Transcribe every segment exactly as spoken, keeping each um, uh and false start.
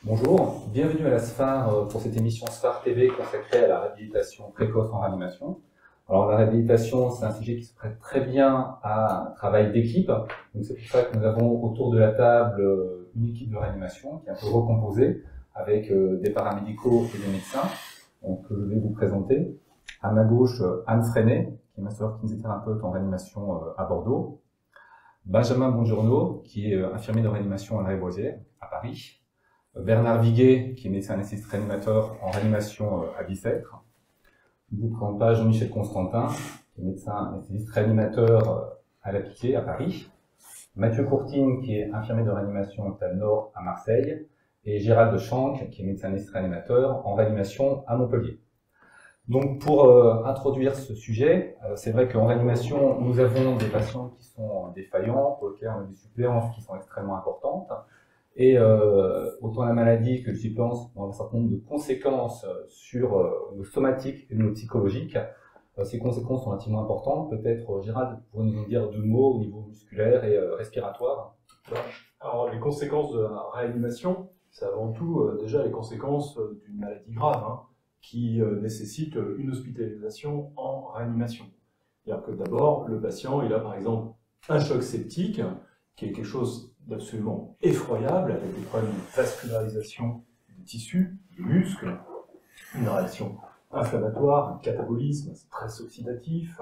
Bonjour, bienvenue à la SPHAR pour cette émission SPHAR T V consacrée à la réhabilitation précoce en réanimation. Alors la réhabilitation, c'est un sujet qui se prête très bien à un travail d'équipe. Donc c'est pour ça que nous avons autour de la table une équipe de réanimation qui est un peu recomposée avec des paramédicaux et des médecins. Donc je vais vous présenter. À ma gauche, Anne Freinet, qui est master kinésithérapeute en réanimation à Bordeaux. Benjamin Bongiorno, qui est infirmier de réanimation à la Lariboisière, à Paris. Bernard Viguet, qui est médecin anesthésiste réanimateur en réanimation à Bicêtre. Je ne vous présente pas Jean-Michel Constantin, qui est médecin anesthésiste réanimateur à La Piquée, à Paris. Mathieu Courtine, qui est infirmier de réanimation à l'hôpital Nord à Marseille. Et Gérald Schank, qui est médecin anesthésiste réanimateur en réanimation à Montpellier. Donc pour euh, introduire ce sujet, euh, c'est vrai qu'en réanimation, nous avons des patients qui sont défaillants, pour lesquels on a des suppléances qui sont extrêmement importantes. Et euh, autant la maladie que les suppléances ont un certain nombre de conséquences sur euh, nos somatiques et nos psychologiques. Euh, ces conséquences sont relativement importantes. Peut-être, euh, Gérald, vous pourriez nous dire deux mots au niveau musculaire et euh, respiratoire. Alors, les conséquences de la réanimation, c'est avant tout euh, déjà les conséquences euh, d'une maladie grave, hein, qui euh, nécessite euh, une hospitalisation en réanimation. C'est-à-dire que d'abord, le patient, il a par exemple un choc septique, qui est quelque chose d'absolument effroyable, avec des problèmes de vascularisation des tissus, des muscles, une réaction inflammatoire, un catabolisme, un stress oxydatif,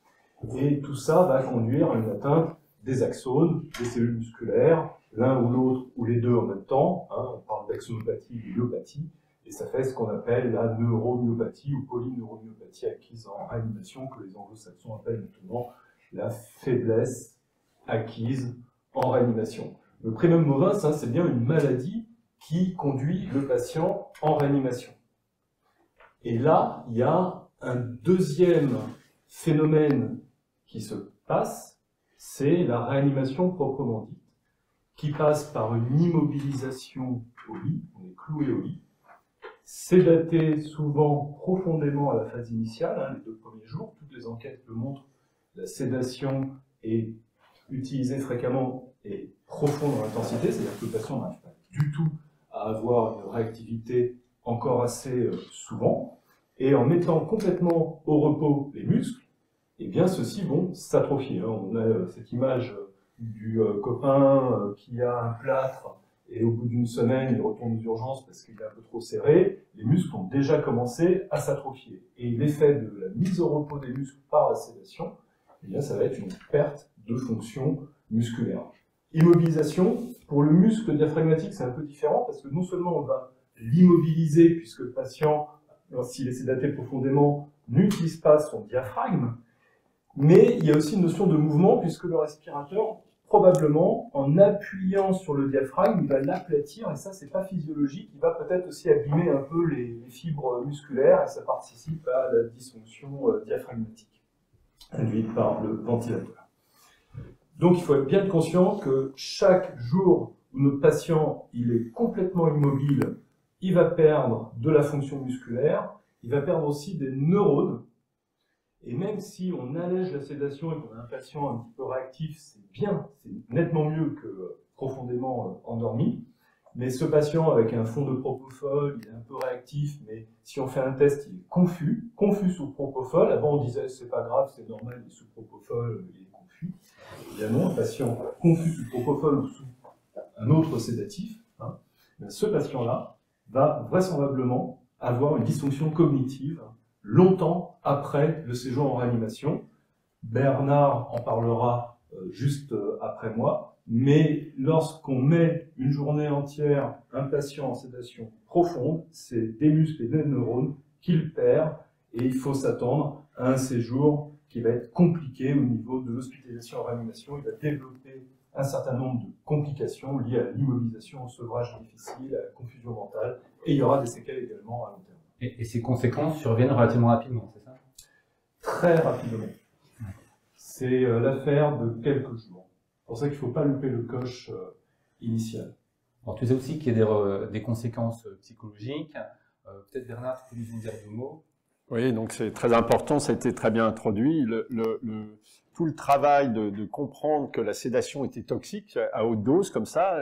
et tout ça va conduire à une atteinte des axones, des cellules musculaires, l'un ou l'autre, ou les deux en même temps, hein, on parle d'axonopathie ou myopathie, et ça fait ce qu'on appelle la neuromyopathie ou polyneuромyopathie acquise en réanimation, que les anglo-saxons appellent notamment la faiblesse acquise en réanimation. Le primum movens, hein, c'est bien une maladie qui conduit le patient en réanimation. Et là, il y a un deuxième phénomène qui se passe, c'est la réanimation proprement dite, qui passe par une immobilisation au lit, on est cloué au lit, sédaté souvent profondément à la phase initiale, hein, les deux premiers jours, toutes les enquêtes le montrent, la sédation est utilisée fréquemment et profonde dans l'intensité, c'est-à-dire que le patient n'arrive pas du tout à avoir une réactivité encore assez euh, souvent, et en mettant complètement au repos les muscles, eh bien ceux-ci vont s'atrophier. Hein. On a euh, cette image euh, du euh, copain euh, qui a un plâtre, et au bout d'une semaine, il retourne aux urgences parce qu'il est un peu trop serré, les muscles ont déjà commencé à s'atrophier. Et l'effet de la mise au repos des muscles par la sédation, eh bien, ça va être une perte de fonction musculaire. Immobilisation, pour le muscle diaphragmatique, c'est un peu différent parce que non seulement on va l'immobiliser puisque le patient, s'il est sédaté profondément, n'utilise pas son diaphragme, mais il y a aussi une notion de mouvement puisque le respirateur, probablement, en appuyant sur le diaphragme, il va l'aplatir et ça, c'est pas physiologique. Il va peut-être aussi abîmer un peu les, les fibres musculaires et ça participe à la dysfonction euh, diaphragmatique induite par le ventilateur. Donc il faut être bien conscient que chaque jour où notre patient il est complètement immobile, il va perdre de la fonction musculaire, il va perdre aussi des neurones. Et même si on allège la sédation et qu'on a un patient un petit peu réactif, c'est bien, c'est nettement mieux que profondément endormi. Mais ce patient avec un fond de propofol, il est un peu réactif, mais si on fait un test, il est confus, confus sous propofol. Avant on disait c'est pas grave, c'est normal, il est sous propofol, il est confus. Eh bien non, un patient confus sous propofol ou sous un autre sédatif, hein, ce patient-là va vraisemblablement avoir une dysfonction cognitive longtemps après le séjour en réanimation. Bernard en parlera euh, juste euh, après moi, mais lorsqu'on met une journée entière un patient en sédation profonde, c'est des muscles et des neurones qu'il perd, et il faut s'attendre à un séjour qui va être compliqué au niveau de l'hospitalisation en réanimation. Il va développer un certain nombre de complications liées à l'immobilisation, au sevrage difficile, à la confusion mentale, et il y aura des séquelles également à long terme. Et, et ces conséquences surviennent relativement rapidement, c'est ça? Très rapidement. C'est euh, l'affaire de quelques jours. C'est pour ça qu'il ne faut pas louper le coche euh, initial. Alors, tu sais aussi qu'il y a des, euh, des conséquences psychologiques. Euh, Peut-être Bernard, tu peux nous en dire deux mots? Oui, donc c'est très important, ça a été très bien introduit. Le, le, le, tout le travail de, de comprendre que la sédation était toxique à haute dose, comme ça, euh,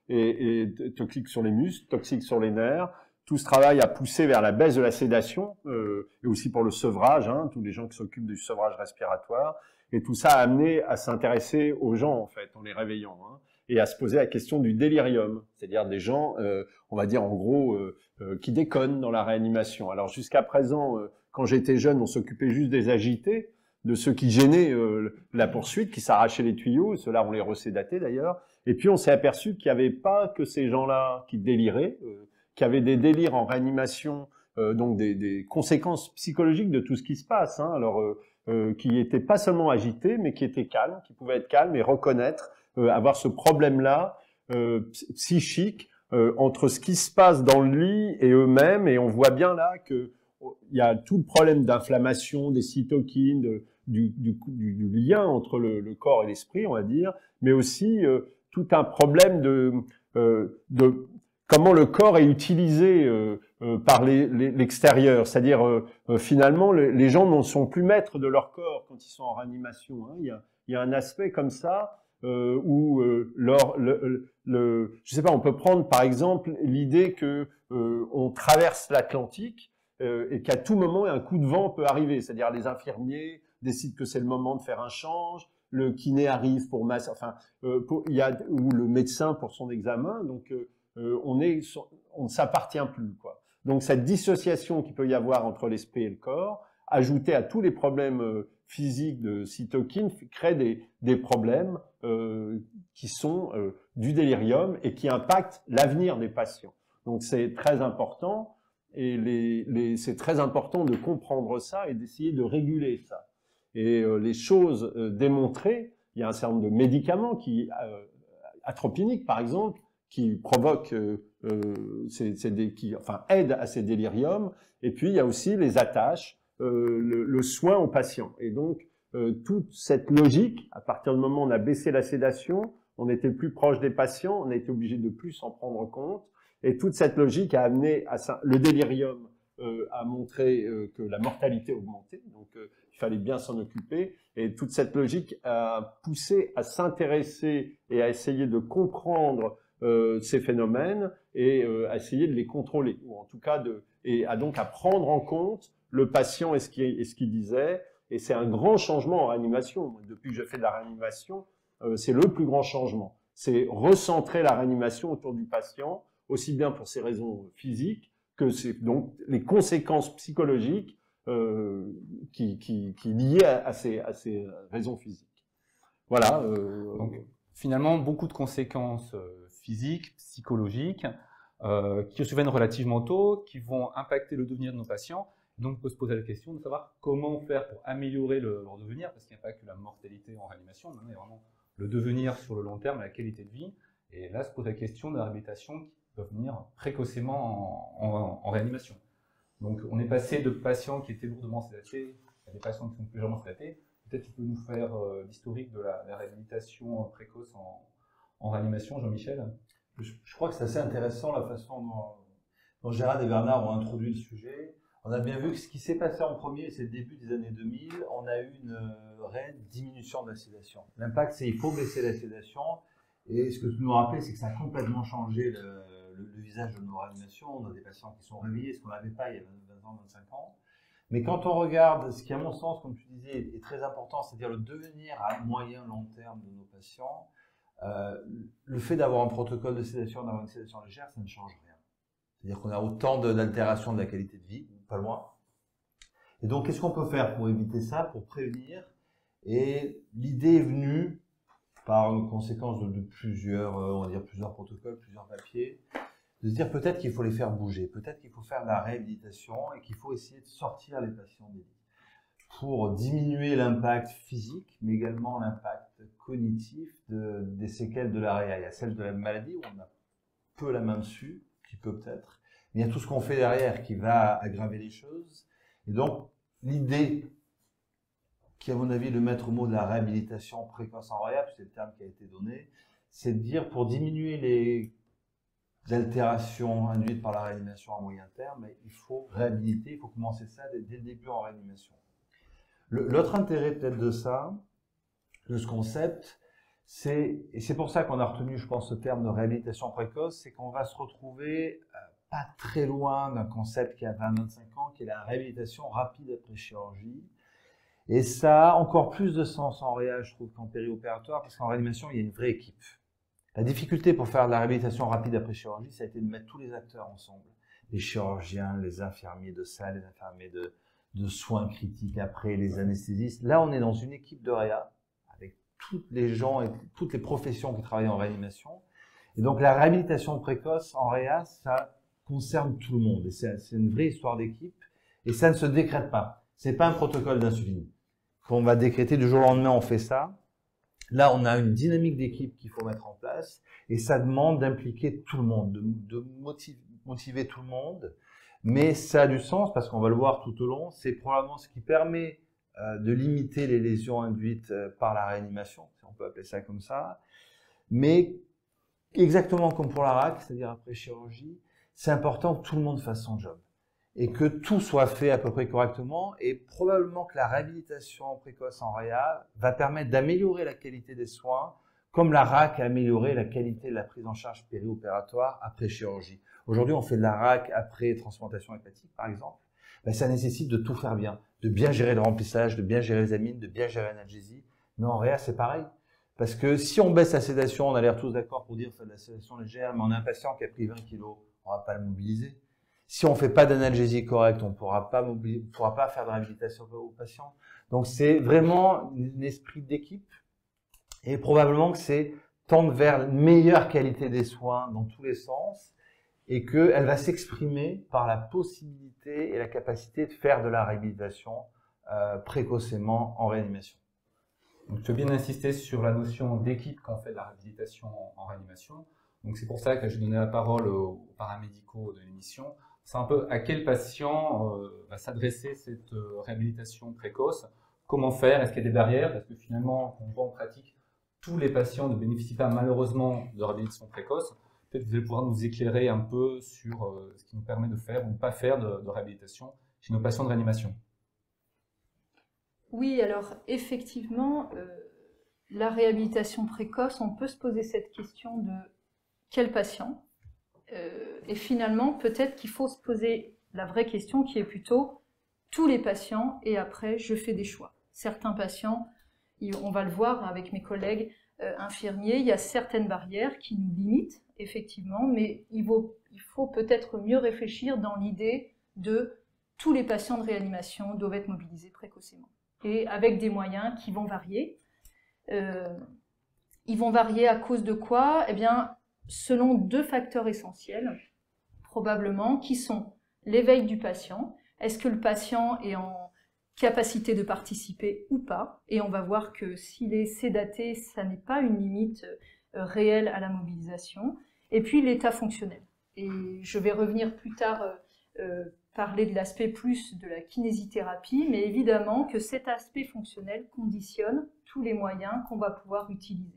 et, et toxique sur les muscles, toxique sur les nerfs. Tout ce travail a poussé vers la baisse de la sédation, euh, et aussi pour le sevrage, hein, tous les gens qui s'occupent du sevrage respiratoire. Et tout ça a amené à s'intéresser aux gens, en fait, en les réveillant, hein, et à se poser la question du délirium, c'est-à-dire des gens, euh, on va dire en gros, euh, euh, qui déconnent dans la réanimation. Alors jusqu'à présent, euh, quand j'étais jeune, on s'occupait juste des agités, de ceux qui gênaient euh, la poursuite, qui s'arrachaient les tuyaux, ceux-là on les resédatait d'ailleurs. Et puis on s'est aperçu qu'il n'y avait pas que ces gens-là qui déliraient, euh, qu'il y avait des délires en réanimation, euh, donc des, des conséquences psychologiques de tout ce qui se passe. Hein. Alors euh, euh, qui n'étaient pas seulement agités, mais qui étaient calmes, qui pouvaient être calmes et reconnaître, euh, avoir ce problème-là euh, psychique euh, entre ce qui se passe dans le lit et eux-mêmes. Et on voit bien là que il y a tout le problème d'inflammation, des cytokines, de, du, du, du, du lien entre le, le corps et l'esprit, on va dire, mais aussi euh, tout un problème de, euh, de comment le corps est utilisé euh, euh, par l'extérieur. C'est-à-dire, euh, euh, finalement, le, les gens ne sont plus maîtres de leur corps quand ils sont en réanimation. Hein. Il y a, il y a un aspect comme ça euh, où euh, leur, le, le, le, je sais pas, on peut prendre par exemple l'idée que euh, on traverse l'Atlantique euh, et qu'à tout moment un coup de vent peut arriver. C'est-à-dire les infirmiers décident que c'est le moment de faire un change, le kiné arrive pour masse, enfin, euh, pour, il y a ou le médecin pour son examen. Donc euh, euh, on est, on ne s'appartient plus, quoi. Donc cette dissociation qu'il peut y avoir entre l'esprit et le corps, ajoutée à tous les problèmes euh, physiques de cytokines, crée des, des problèmes euh, qui sont euh, du délirium et qui impactent l'avenir des patients. Donc c'est très important et les, les, c'est très important de comprendre ça et d'essayer de réguler ça. Et euh, les choses euh, démontrées, il y a un certain nombre de médicaments qui, euh, atropiniques par exemple, qui provoquent, euh, euh, ces, ces dé, qui, enfin aident à ces déliriums. Et puis il y a aussi les attaches, euh, le, le soin aux patients. Et donc euh, toute cette logique, à partir du moment où on a baissé la sédation, on était plus proche des patients, on a été obligé de plus en prendre compte. Et toute cette logique a amené à ça, le délirium euh, a montré euh, que la mortalité augmentait. Donc euh, il fallait bien s'en occuper. Et toute cette logique a poussé à s'intéresser et à essayer de comprendre Euh, ces phénomènes et euh, à essayer de les contrôler, ou en tout cas de, et à donc à prendre en compte le patient et ce qu'il ce qu'il disait. Et c'est un grand changement en réanimation. Depuis que je fais de la réanimation, euh, c'est le plus grand changement. C'est recentrer la réanimation autour du patient, aussi bien pour ses raisons physiques que c'est donc les conséquences psychologiques euh, qui, qui, qui liées à, à, ces, à ces raisons physiques. Voilà. Euh, donc, finalement, beaucoup de conséquences euh, physiques, psychologiques, euh, qui surviennent relativement tôt, qui vont impacter le devenir de nos patients. Donc, on peut se poser la question de savoir comment faire pour améliorer le, leur devenir, parce qu'il n'y a pas que la mortalité en réanimation, mais il y a vraiment le devenir sur le long terme, la qualité de vie. Et là, se pose la question de la réhabilitation qui peut venir précocement en, en, en réanimation. Donc, on est passé de patients qui étaient lourdement sédatés à des patients qui sont plus légèrement sédatés. Peut-être tu peux nous faire euh, l'historique de la, la réhabilitation précoce en, en réanimation, Jean-Michel. je, je crois que c'est assez intéressant la façon dont, dont Gérald et Bernard ont introduit le sujet. On a bien vu que ce qui s'est passé en premier, c'est le début des années deux mille, on a eu une euh, réelle diminution de la sédation. L'impact, c'est il faut baisser la sédation. Et ce que tu nous rappelais, c'est que ça a complètement changé le, le, le visage de nos réanimations. On a des patients qui sont réveillés, ce qu'on n'avait pas il y a vingt ans, vingt-cinq ans. Mais quand on regarde ce qui, à mon sens, comme tu disais, est très important, c'est-à-dire le devenir à moyen, long terme de nos patients, euh, le fait d'avoir un protocole de sédation, d'avoir une sédation légère, ça ne change rien. C'est-à-dire qu'on a autant d'altérations de la qualité de vie, pas loin. Et donc, qu'est-ce qu'on peut faire pour éviter ça, pour prévenir? Et l'idée est venue par une conséquence de, de plusieurs, euh, on va dire plusieurs protocoles, plusieurs papiers, de se dire peut-être qu'il faut les faire bouger, peut-être qu'il faut faire de la réhabilitation et qu'il faut essayer de sortir les patients des lits pour diminuer l'impact physique, mais également l'impact cognitif de, des séquelles de la réa. Il y a celle de la maladie où on a peu la main dessus, qui peut peut-être, mais il y a tout ce qu'on fait derrière qui va aggraver les choses. Et donc, l'idée, qui à mon avis est le maître mot de la réhabilitation précoce en réa, c'est le terme qui a été donné, c'est de dire pour diminuer les altérations induites par la réanimation à moyen terme, il faut réhabiliter, il faut commencer ça dès, dès le début en réanimation. L'autre intérêt peut-être de ça, de ce concept, c'est, et c'est pour ça qu'on a retenu, je pense, ce terme de réhabilitation précoce, c'est qu'on va se retrouver euh, pas très loin d'un concept qui a vingt à vingt-cinq ans, qui est la réhabilitation rapide après chirurgie. Et ça a encore plus de sens en réa, je trouve, qu'en périopératoire, parce qu'en réanimation, il y a une vraie équipe. La difficulté pour faire de la réhabilitation rapide après chirurgie, ça a été de mettre tous les acteurs ensemble. Les chirurgiens, les infirmiers de salle, les infirmiers de, de soins critiques après, les anesthésistes. Là, on est dans une équipe de réa, avec tous les gens et toutes les professions qui travaillent en réanimation. Et donc, la réhabilitation précoce en réa, ça concerne tout le monde. Et c'est une vraie histoire d'équipe. Et ça ne se décrète pas. C'est pas un protocole d'insuline qu'on va décréter du jour au lendemain, on fait ça. Là, on a une dynamique d'équipe qu'il faut mettre en place. Et ça demande d'impliquer tout le monde, de, de motiver, motiver tout le monde. Mais ça a du sens parce qu'on va le voir tout au long. C'est probablement ce qui permet euh, de limiter les lésions induites euh, par la réanimation, si on peut appeler ça comme ça. Mais exactement comme pour la R A C, c'est-à-dire après chirurgie, c'est important que tout le monde fasse son job et que tout soit fait à peu près correctement. Et probablement que la réhabilitation précoce en réa va permettre d'améliorer la qualité des soins, comme la R A C a amélioré la qualité de la prise en charge périopératoire après chirurgie. Aujourd'hui, on fait de la R A C après transplantation hépatique, par exemple. Ben, ça nécessite de tout faire bien, de bien gérer le remplissage, de bien gérer les amines, de bien gérer l'analgésie. Mais en réa, c'est pareil. Parce que si on baisse la sédation, on a l'air tous d'accord pour dire qu'on fait de la sédation légère, mais on a un patient qui a pris vingt kilos, on ne va pas le mobiliser. Si on ne fait pas d'analgésie correcte, on ne pourra pas mobiliser, on pourra pas faire de réhabilitation au patient. Donc c'est vraiment un esprit d'équipe et probablement que c'est tendre vers une meilleure qualité des soins dans tous les sens et qu'elle va s'exprimer par la possibilité et la capacité de faire de la réhabilitation euh, précocement en réanimation. Donc, tu as bien insisté sur la notion d'équipe quand on fait de la réhabilitation en, en réanimation. Donc c'est pour ça que j'ai donné la parole aux, aux paramédicaux de l'émission. C'est un peu à quel patient euh, va s'adresser cette euh, réhabilitation précoce, comment faire, est-ce qu'il y a des barrières, parce que finalement, on voit en pratique, tous les patients ne bénéficient pas malheureusement de réhabilitation précoce. Peut-être que vous allez pouvoir nous éclairer un peu sur euh, ce qui nous permet de faire ou pas faire de, de réhabilitation chez nos patients de réanimation. Oui, alors effectivement, euh, la réhabilitation précoce, on peut se poser cette question de quel patient euh, et finalement, peut-être qu'il faut se poser la vraie question qui est plutôt tous les patients et après, je fais des choix. Certains patients, on va le voir avec mes collègues euh, infirmiers, il y a certaines barrières qui nous limitent, effectivement, mais il faut, il faut peut-être mieux réfléchir dans l'idée de tous les patients de réanimation doivent être mobilisés précocement. Et avec des moyens qui vont varier. Euh, ils vont varier à cause de quoi? Eh bien, selon deux facteurs essentiels, probablement, qui sont l'éveil du patient. Est-ce que le patient est en capacité de participer ou pas? Et on va voir que s'il est sédaté, ça n'est pas une limite euh, réelle à la mobilisation. Et puis l'état fonctionnel. Et je vais revenir plus tard euh, euh, parler de l'aspect plus de la kinésithérapie, mais évidemment que cet aspect fonctionnel conditionne tous les moyens qu'on va pouvoir utiliser.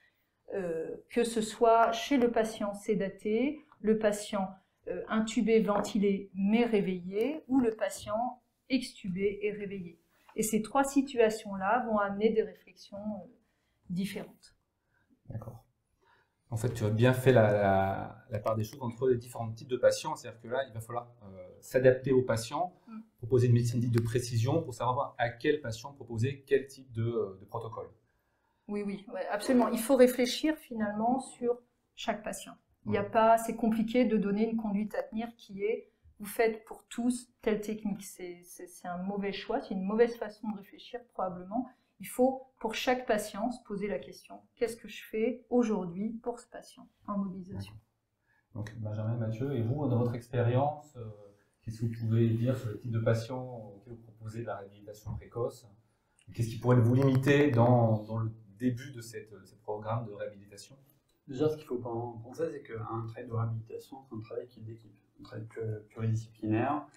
Euh, que ce soit chez le patient sédaté, le patient euh, intubé, ventilé, mais réveillé, ou le patient extubé et réveillé. Et ces trois situations-là vont amener des réflexions euh, différentes. D'accord. En fait, tu as bien fait la, la, la part des choses entre les différents types de patients. C'est-à-dire que là, il va falloir euh, s'adapter aux patients, mm. proposer une médecine dite de précision pour savoir à quel patient proposer quel type de, de protocole. Oui, oui, ouais, absolument. Il faut réfléchir finalement sur chaque patient. Il n'y a pas, c'est compliqué de donner une conduite à tenir qui est vous faites pour tous telle technique. C'est un mauvais choix, c'est une mauvaise façon de réfléchir probablement. Il faut pour chaque patient se poser la question qu'est-ce que je fais aujourd'hui pour ce patient en mobilisation. Donc Benjamin, Mathieu, et vous, dans votre expérience, euh, qu'est-ce que vous pouvez dire sur le type de patient auquel vous proposez de la réhabilitation précoce? Qu'est-ce qui pourrait vous limiter dans, dans le début de cette, ce programme de réhabilitation? Déjà, ce qu'il faut penser, c'est qu'un travail de réhabilitation, c'est un travail qui est d'équipe, un travail pluridisciplinaire,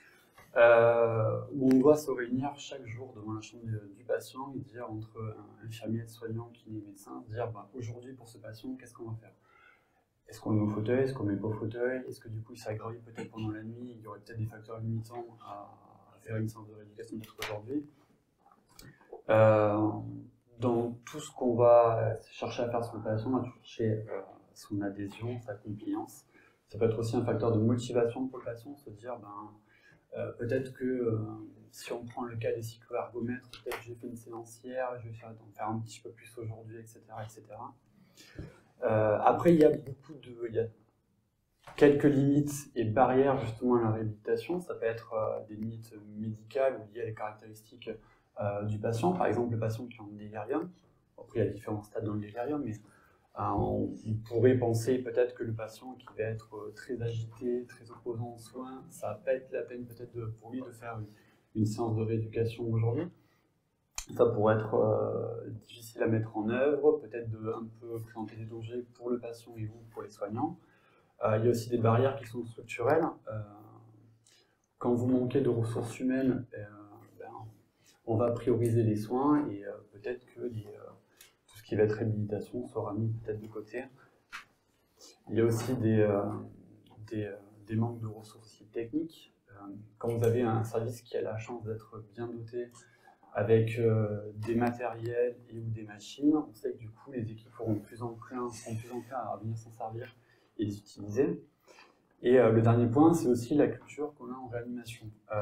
euh, où on doit se réunir chaque jour devant la chambre du, du patient et dire entre un infirmier, soignant, kiné, médecin, dire bah, aujourd'hui pour ce patient, qu'est-ce qu'on va faire? Est-ce qu'on le met au fauteuil? Est-ce qu'on le met pas au fauteuil? Est-ce que du coup il s'aggrave peut-être pendant la nuit? Il y aurait peut-être des facteurs limitants à, à faire une séance de rééducation peut-être aujourd'hui. Euh, dans tout ce qu'on va chercher à faire sur le patient, on va chercher euh, son adhésion, sa compliance. Ça peut être aussi un facteur de motivation pour le patient, se dire ben, euh, peut-être que euh, si on prend le cas des cyclo-ergomètres, peut-être que j'ai fait une séance hier, je vais faire, en faire un petit peu plus aujourd'hui, et cetera et cetera. Euh, après, il y a beaucoup de... Il y a quelques limites et barrières justement à la réhabilitation. Ça peut être euh, des limites médicales ou liées à les caractéristiques euh, du patient. Par exemple, le patient qui est en délirium. Après, il y a différents stades dans le délirium, mais euh, on, on pourrait penser peut-être que le patient qui va être euh, très agité, très opposant aux soins, ça va pas être la peine peut-être de, pour lui de faire une, une séance de rééducation aujourd'hui. Ça pourrait être euh, difficile à mettre en œuvre, peut-être de un peu présenter des dangers pour le patient et vous, pour les soignants. Euh, il y a aussi des barrières qui sont structurelles. Euh, quand vous manquez de ressources humaines, euh, ben, on va prioriser les soins et euh, peut-être que les, euh, tout ce qui va être réhabilitation sera mis peut-être de côté. Il y a aussi des, euh, des, euh, des manques de ressources techniques. Euh, quand vous avez un service qui a la chance d'être bien doté, avec euh, des matériels et ou des machines, on sait que du coup les équipes seront de plus en plus, seront plus en plus à venir s'en servir et les utiliser. Et euh, le dernier point, c'est aussi la culture qu'on a en réanimation. Euh,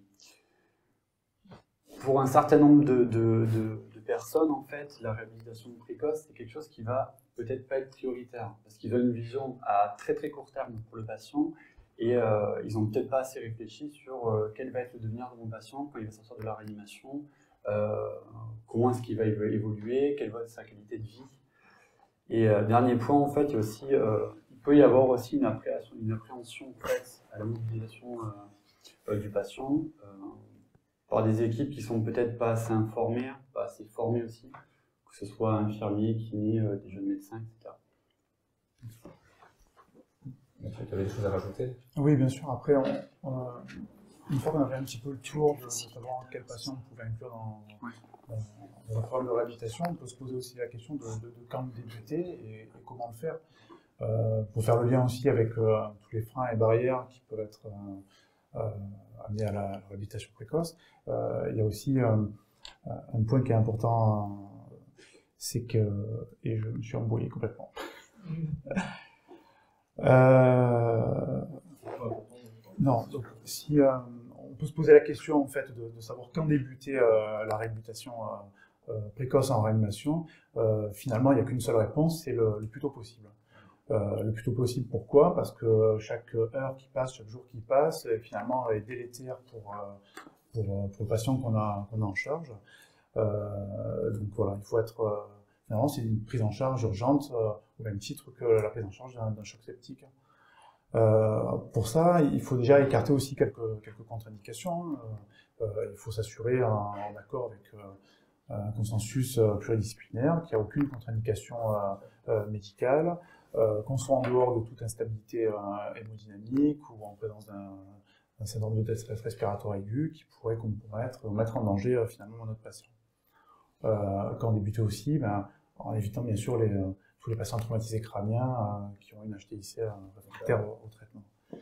pour un certain nombre de, de, de, de personnes, en fait, la réhabilitation précoce, c'est quelque chose qui va peut-être pas être prioritaire, parce qu'ils ont une vision à très très court terme pour le patient, et euh, ils n'ont peut-être pas assez réfléchi sur euh, quel va être le devenir de mon patient quand il va sortir de la réanimation, euh, comment est-ce qu'il va évoluer, quelle va être sa qualité de vie. Et euh, dernier point, en fait, il y a aussi, euh, il peut y avoir aussi une appréhension, une appréhension en fait, à la mobilisation euh, euh, du patient euh, par des équipes qui sont peut-être pas assez informées, pas assez formées aussi, que ce soit infirmiers, kinés, euh, des jeunes médecins, et cetera. Tu avais des choses à rajouter? Oui, bien sûr. Après, on, on, une fois qu'on a fait un petit peu le tour de savoir quel patient on pouvait inclure dans, dans, dans un programme de réhabilitation, on peut se poser aussi la question de, de, de quand débuter et, et comment le faire. Euh, pour faire le lien aussi avec euh, tous les freins et barrières qui peuvent être euh, euh, amenés à la réhabilitation précoce, euh, il y a aussi euh, un point qui est important, c'est que, et je me suis embrouillé complètement. Euh, non, donc si euh, on peut se poser la question en fait de, de savoir quand débuter euh, la réhabilitation euh, euh, précoce en réanimation, euh, finalement il n'y a qu'une seule réponse, c'est le, le plus tôt possible. Euh, le plus tôt possible, pourquoi? Parce que chaque heure qui passe, chaque jour qui passe, est finalement est délétère pour, euh, pour, pour le patient qu'on a, qu'on a en charge. Euh, donc voilà, il faut être... Euh, finalement, c'est une prise en charge urgente, euh, au même titre que la prise en charge d'un choc septique. Euh, pour ça, il faut déjà écarter aussi quelques, quelques contre-indications. Euh, euh, il faut s'assurer, en, en accord avec euh, un consensus euh, pluridisciplinaire, qu'il n'y a aucune contre-indication euh, euh, médicale, euh, qu'on soit en dehors de toute instabilité euh, hémodynamique ou en présence d'un syndrome de détresse respiratoire aigu qui pourrait compromettre ou mettre en danger euh, finalement notre patient. Euh, quand on débutait aussi, ben, en évitant bien sûr les, euh, tous les patients traumatisés crâniens euh, qui ont une H T I C euh, réfractaire au, au traitement.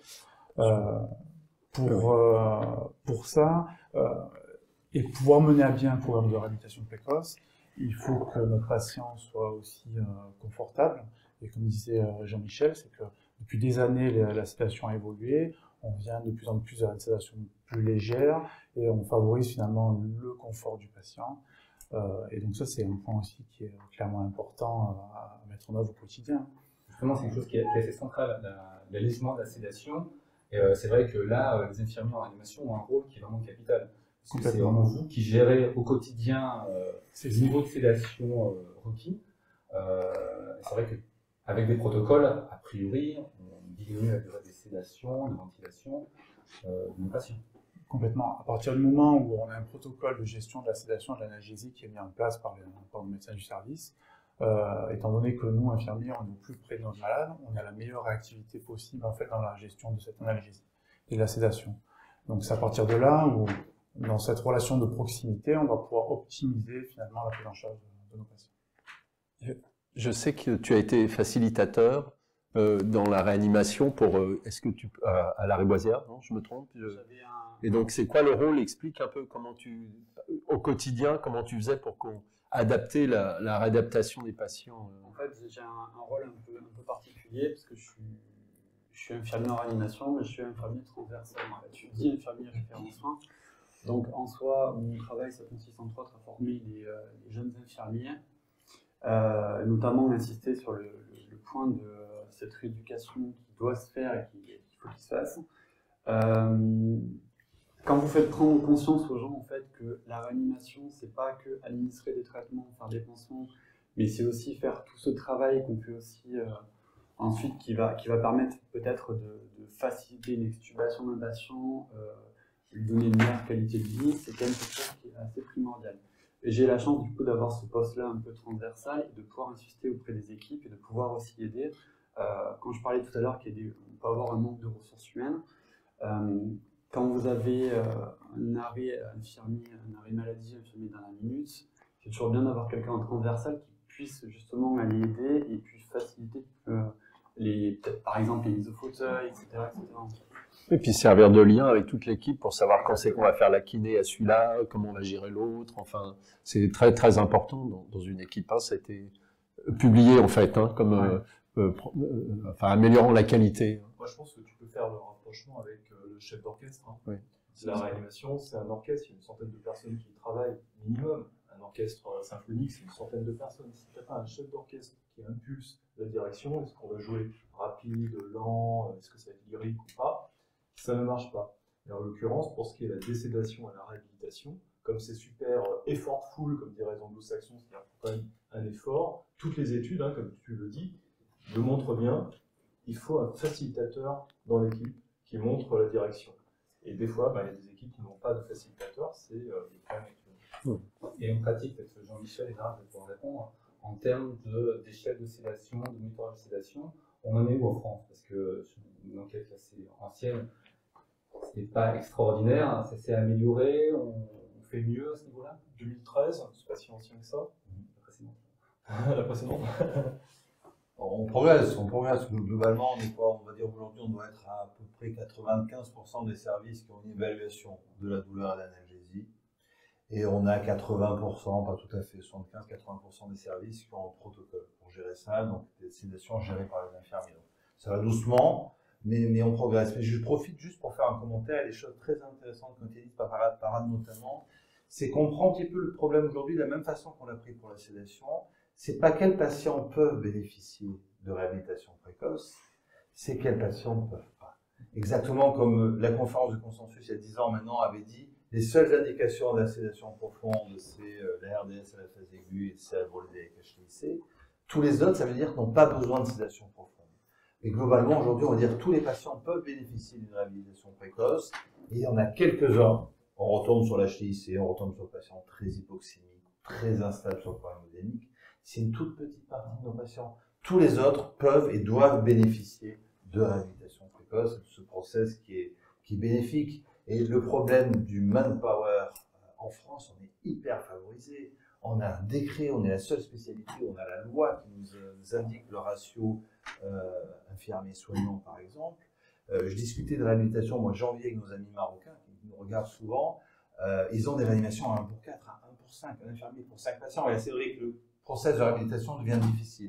Euh, pour, euh, pour ça, euh, et pouvoir mener à bien un programme de réhabilitation précoce, il faut que notre patient soit aussi euh, confortable. Et comme disait euh, Jean-Michel, c'est que depuis des années, la, la sédation a évolué, on vient de plus en plus à une sédation plus légère et on favorise finalement le confort du patient. Euh, et donc ça, c'est un point aussi qui est clairement important euh, à mettre en œuvre au quotidien. Justement, c'est quelque chose qui est, qui est assez central, l'allègement de la sédation. Et euh, c'est vrai que là, euh, les infirmiers en réanimation ont un rôle qui est vraiment capital. Parce que c'est vraiment vous qui gérez au quotidien euh, ces niveaux de sédation euh, requis. Euh, c'est vrai qu'avec des protocoles, a priori, on diminue la durée des sédations, de ventilation euh, de nos patients. Complètement. À partir du moment où on a un protocole de gestion de la sédation et de l'analgésie qui est mis en place par, les, par le médecin du service, euh, étant donné que nous, infirmiers, on est au plus près de notre malade, on a la meilleure réactivité possible en fait, dans la gestion de cette analgésie et de la sédation. Donc c'est à partir de là où, dans cette relation de proximité, on va pouvoir optimiser finalement la prise en charge de, de nos patients. Je, je sais que tu as été facilitateur euh, dans la réanimation pour, euh, est-ce que tu, à, à la Riboisière, non, je me trompe je... Et donc, c'est quoi le rôle? Explique un peu comment tu, au quotidien, comment tu faisais pour qu'on adapter la, la réadaptation des patients. En fait, j'ai un, un rôle un peu, un peu particulier parce que je suis, je suis infirmier en réanimation, mais je suis infirmier transversal. En fait. Je suis dit infirmier référent soins. Donc, en soi, mon travail, ça consiste entre autres à former les, euh, les jeunes infirmiers, euh, notamment insister sur le, le, le point de euh, cette rééducation qui doit se faire et qu'il faut qu'il se fasse. Euh, Quand vous faites prendre conscience aux gens en fait que la réanimation, c'est pas que administrer des traitements, faire des pansements, mais c'est aussi faire tout ce travail qu'on fait aussi euh, ensuite qui va, qui va permettre peut-être de, de faciliter une extubation d'un patient, euh, lui donner une meilleure qualité de vie, c'est quand même quelque chose qui est assez primordial. Et j'ai la chance du coup d'avoir ce poste-là un peu transversal et de pouvoir insister auprès des équipes et de pouvoir aussi aider. Euh, quand je parlais tout à l'heure qu'on peut avoir un manque de ressources humaines, euh, quand vous avez euh, un arrêt infirmier, un arrêt maladie infirmier dans la minute, c'est toujours bien d'avoir quelqu'un en transversal qui puisse justement aller aider et puis faciliter euh, les, peut-être par exemple les mises au fauteuil, et cetera, et cetera. Et puis servir de lien avec toute l'équipe pour savoir quand c'est qu'on va faire la kiné à celui-là, comment on va gérer l'autre. Enfin, c'est très très important dans, dans une équipe. Hein, ça a été publié en fait, hein, comme ouais. euh, euh, euh, enfin améliorant la qualité. Moi, je pense que tu peux faire le rapprochement avec euh, le chef d'orchestre. Hein. Oui. La réanimation, c'est un orchestre, il y a une centaine de personnes qui y travaillent minimum. Un orchestre euh, symphonique, c'est une centaine de personnes. Si tu n'as pas un chef d'orchestre qui impulse la direction, est-ce qu'on va jouer rapide, lent, est-ce que ça va être lyrique ou pas, ça ne marche pas. Et en l'occurrence, pour ce qui est de la désédation et la réhabilitation, comme c'est super euh, effortful, comme diraient les anglo-saxons, c'est-à-dire quand même un effort, toutes les études, hein, comme tu le dis, le montrent bien, il faut un facilitateur dans l'équipe qui montre la direction. Et des fois, bah, il y a des équipes qui n'ont pas de facilitateur, c'est euh, les problèmes actuels. Et en pratique, peut-être que Jean-Michel est là pour répondre, en termes d'échelle de, de sédation, de monitorat de sédation, on en est où en France? Parce que une enquête assez ancienne, ce n'est pas extraordinaire, ça s'est amélioré, on, on fait mieux à ce niveau-là? deux mille treize, c'est pas si ancien que ça. La précédente. La précédente. On progresse, on progresse. Globalement, on est quoi? On va dire aujourd'hui, on doit être à à peu près quatre-vingt-quinze pour cent des services qui ont une évaluation de la douleur et de l'analgésie. Et on a quatre-vingts pour cent, pas tout à fait, soixante-quinze à quatre-vingts pour cent des services qui ont un protocole pour gérer ça, donc des sédations gérées par les infirmiers. Donc, ça va doucement, mais, mais on progresse. Mais je profite juste pour faire un commentaire à des choses très intéressantes quand dit par Parade notamment, c'est qu'on prend un petit peu le problème aujourd'hui de la même façon qu'on l'a pris pour la sédation. C'est pas quels patients peuvent bénéficier de réhabilitation précoce, c'est quels patients ne peuvent pas. Exactement comme la conférence de consensus il y a dix ans maintenant avait dit, les seules indications de la sédation profonde, c'est euh, la R D S à la phase aiguë et c'est alvéolé avec H T I C. Tous les autres, ça veut dire qu'ils n'ont pas besoin de sédation profonde. Et globalement, aujourd'hui, on va dire que tous les patients peuvent bénéficier d'une réhabilitation précoce. Et il y en a quelques-uns. On retourne sur l'H T I C, on retourne sur le patient très hypoxémique, très instable sur le problème odémique. C'est une toute petite partie de nos patients. Tous les autres peuvent et doivent bénéficier de réhabilitation précoce, de ce process qui est, qui est bénéfique. Et le problème du manpower en France, on est hyper favorisé. On a un décret, on est la seule spécialité, on a la loi qui nous, euh, nous indique le ratio euh, infirmier-soignant, par exemple. Euh, je discutais de réhabilitation au mois de janvier avec nos amis marocains qui nous regardent souvent. Euh, ils ont des réanimations à un pour quatre, à un pour cinq, un infirmier pour cinq patients. Et c'est vrai que le process de réhabilitation devient difficile.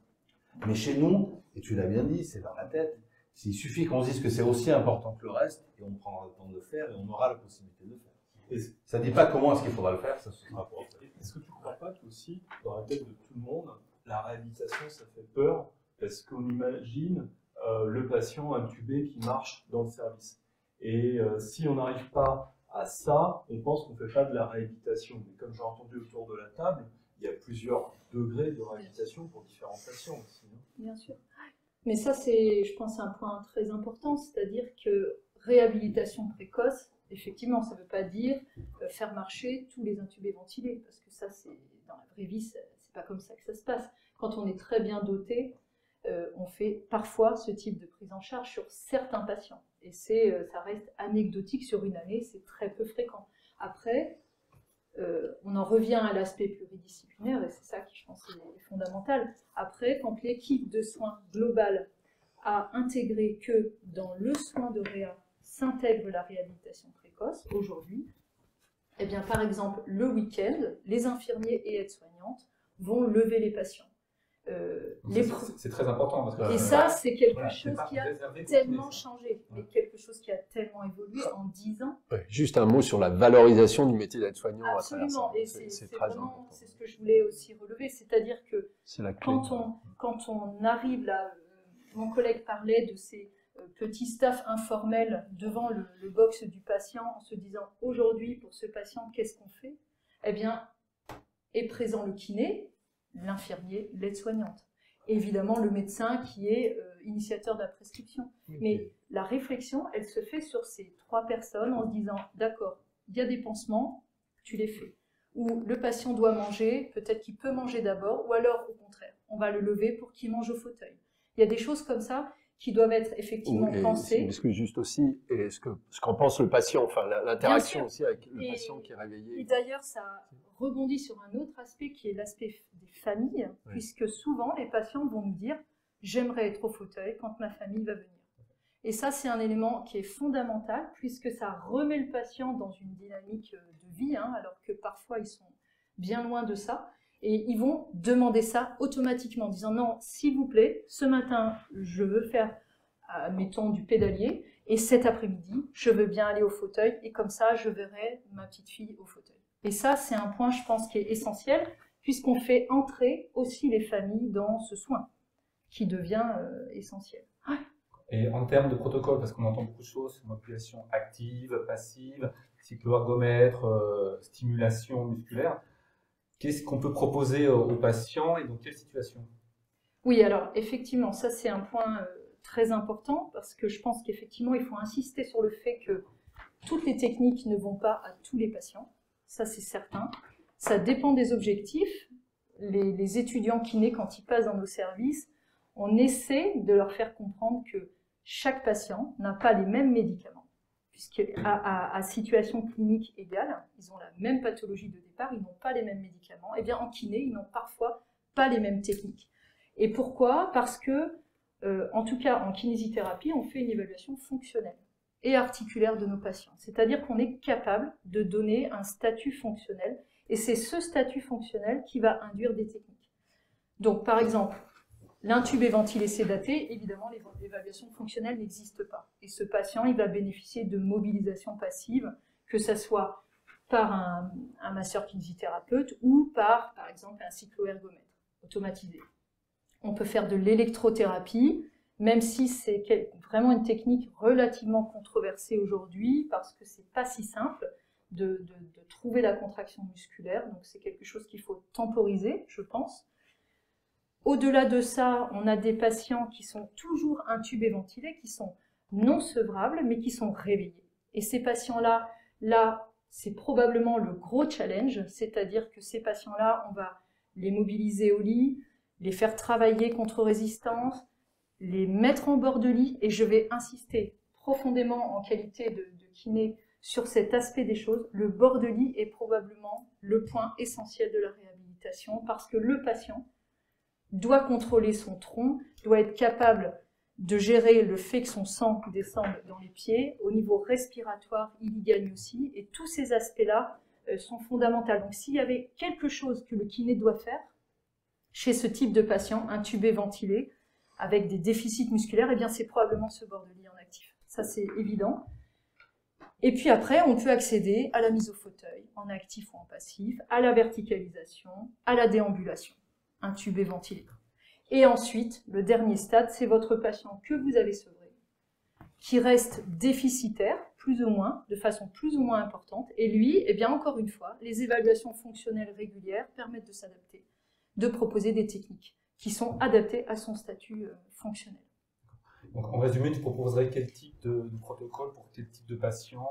Mais chez nous, et tu l'as bien dit, c'est dans la tête, il suffit qu'on se dise que c'est aussi important que le reste, et on prendra le temps de le faire, et on aura la possibilité de le faire. Et ça ne dit pas comment est-ce qu'il faudra le faire, ça se sera pour après. Est-ce que tu ne crois pas qu'aussi, dans la tête de tout le monde, la réhabilitation, ça fait peur, parce qu'on imagine euh, le patient intubé qui marche dans le service. Et euh, si on n'arrive pas à ça, on pense qu'on ne fait pas de la réhabilitation. Mais comme j'ai entendu autour de la table, il y a plusieurs degrés de réhabilitation pour différents patients aussi. Hein. Bien sûr. Mais ça, c'est, je pense, un point très important, c'est-à-dire que réhabilitation précoce, effectivement, ça ne veut pas dire euh, faire marcher tous les intubés ventilés, parce que ça, c'est dans la vraie vie, c'est pas comme ça que ça se passe. Quand on est très bien doté, euh, on fait parfois ce type de prise en charge sur certains patients. Et c'est, euh, ça reste anecdotique sur une année, c'est très peu fréquent. Après, euh, on en revient à l'aspect pluridisciplinaire, et c'est ça qui, je pense, est fondamental. Après, quand l'équipe de soins globale a intégré que dans le soin de réa, s'intègre la réhabilitation précoce, précoce, aujourd'hui, eh bien, par exemple, le week-end, les infirmiers et aides-soignantes vont lever les patients. Euh, les c'est, c'est, c'est très important. Parce que et ça, c'est quelque voilà, chose c'est qui a réservé tellement kiné, changé, mais quelque chose qui a tellement évolué en dix ans. Ouais, juste un mot sur la valorisation du métier d'aide-soignant à travers ça. Absolument, et C'est, c'est, c'est c'est très vraiment, important. c'est ce que je voulais aussi relever, c'est-à-dire que C'est la clé. quand on, quand on arrive là, euh, mon collègue parlait de ces euh, petits staffs informels devant le, le box du patient en se disant aujourd'hui pour ce patient qu'est-ce qu'on fait? Eh bien, est présent le kiné, l'infirmier, l'aide-soignante. Évidemment le médecin qui est euh, initiateur de la prescription. Mais la réflexion, elle se fait sur ces trois personnes en se disant d'accord, il y a des pansements, tu les fais. Ou le patient doit manger, peut-être qu'il peut manger d'abord, ou alors au contraire, on va le lever pour qu'il mange au fauteuil. Il y a des choses comme ça qui doivent être effectivement Et, pensées. Est-ce que juste aussi, et ce que ce qu'en pense le patient, enfin la- l'interaction aussi avec le Et- patient qui est réveillé. Et d'ailleurs, ça rebondit sur un autre aspect qui est l'aspect des familles, Oui. puisque souvent les patients vont nous dire « j'aimerais être au fauteuil quand ma famille va venir ». Et ça, c'est un élément qui est fondamental, puisque ça remet le patient dans une dynamique de vie, hein, alors que parfois ils sont bien loin de ça. Et ils vont demander ça automatiquement, en disant « non, s'il vous plaît, ce matin, je veux faire, euh, mettons, du pédalier, et cet après-midi, je veux bien aller au fauteuil, et comme ça, je verrai ma petite fille au fauteuil. » Et ça, c'est un point, je pense, qui est essentiel, puisqu'on fait entrer aussi les familles dans ce soin, qui devient euh, essentiel. Ouais. Et en termes de protocole, parce qu'on entend beaucoup de choses, manipulation active, passive, cycloergomètre, euh, stimulation musculaire, qu'est-ce qu'on peut proposer aux patients et dans quelle situation? Oui, alors effectivement, ça c'est un point euh, très important, parce que je pense qu'effectivement, il faut insister sur le fait que toutes les techniques ne vont pas à tous les patients, ça c'est certain. Ça dépend des objectifs. Les, les étudiants kinés, quand ils passent dans nos services, on essaie de leur faire comprendre que chaque patient n'a pas les mêmes médicaments, puisque à, à, à situation clinique égale, ils ont la même pathologie de départ, ils n'ont pas les mêmes médicaments. Et bien en kiné, ils n'ont parfois pas les mêmes techniques. Et pourquoi? Parce que, euh, en tout cas en kinésithérapie, on fait une évaluation fonctionnelle et articulaire de nos patients. C'est-à-dire qu'on est capable de donner un statut fonctionnel, et c'est ce statut fonctionnel qui va induire des techniques. Donc par exemple, l'intubé ventilé sédaté, évidemment, l'évaluation fonctionnelle n'existe pas. Et ce patient, il va bénéficier de mobilisation passive, que ce soit par un, un masseur kinésithérapeute ou par, par exemple, un cycloergomètre automatisé. On peut faire de l'électrothérapie, même si c'est vraiment une technique relativement controversée aujourd'hui, parce que c'est pas si simple de, de, de trouver la contraction musculaire. Donc c'est quelque chose qu'il faut temporiser, je pense. Au-delà de ça, on a des patients qui sont toujours intubés ventilés, qui sont non sevrables, mais qui sont réveillés. Et ces patients-là, là, c'est probablement le gros challenge, c'est-à-dire que ces patients-là, on va les mobiliser au lit, les faire travailler contre résistance, les mettre en bord de lit, et je vais insister profondément en qualité de, de kiné sur cet aspect des choses. Le bord de lit est probablement le point essentiel de la réhabilitation, parce que le patient doit contrôler son tronc, doit être capable de gérer le fait que son sang descende dans les pieds. Au niveau respiratoire, il y gagne aussi, et tous ces aspects-là euh, sont fondamentaux. Donc s'il y avait quelque chose que le kiné doit faire chez ce type de patient, intubé, ventilé, avec des déficits musculaires, eh bien c'est probablement ce bord de lit en actif. Ça c'est évident. Et puis après, on peut accéder à la mise au fauteuil, en actif ou en passif, à la verticalisation, à la déambulation, intubé, ventilé. Et ensuite, le dernier stade, c'est votre patient que vous avez sevré, qui reste déficitaire, plus ou moins, de façon plus ou moins importante. Et lui, eh bien encore une fois, les évaluations fonctionnelles régulières permettent de s'adapter, de proposer des techniques qui sont adaptées à son statut euh, fonctionnel. Donc en résumé, tu proposerais quel type de, de protocole pour quel type de patient?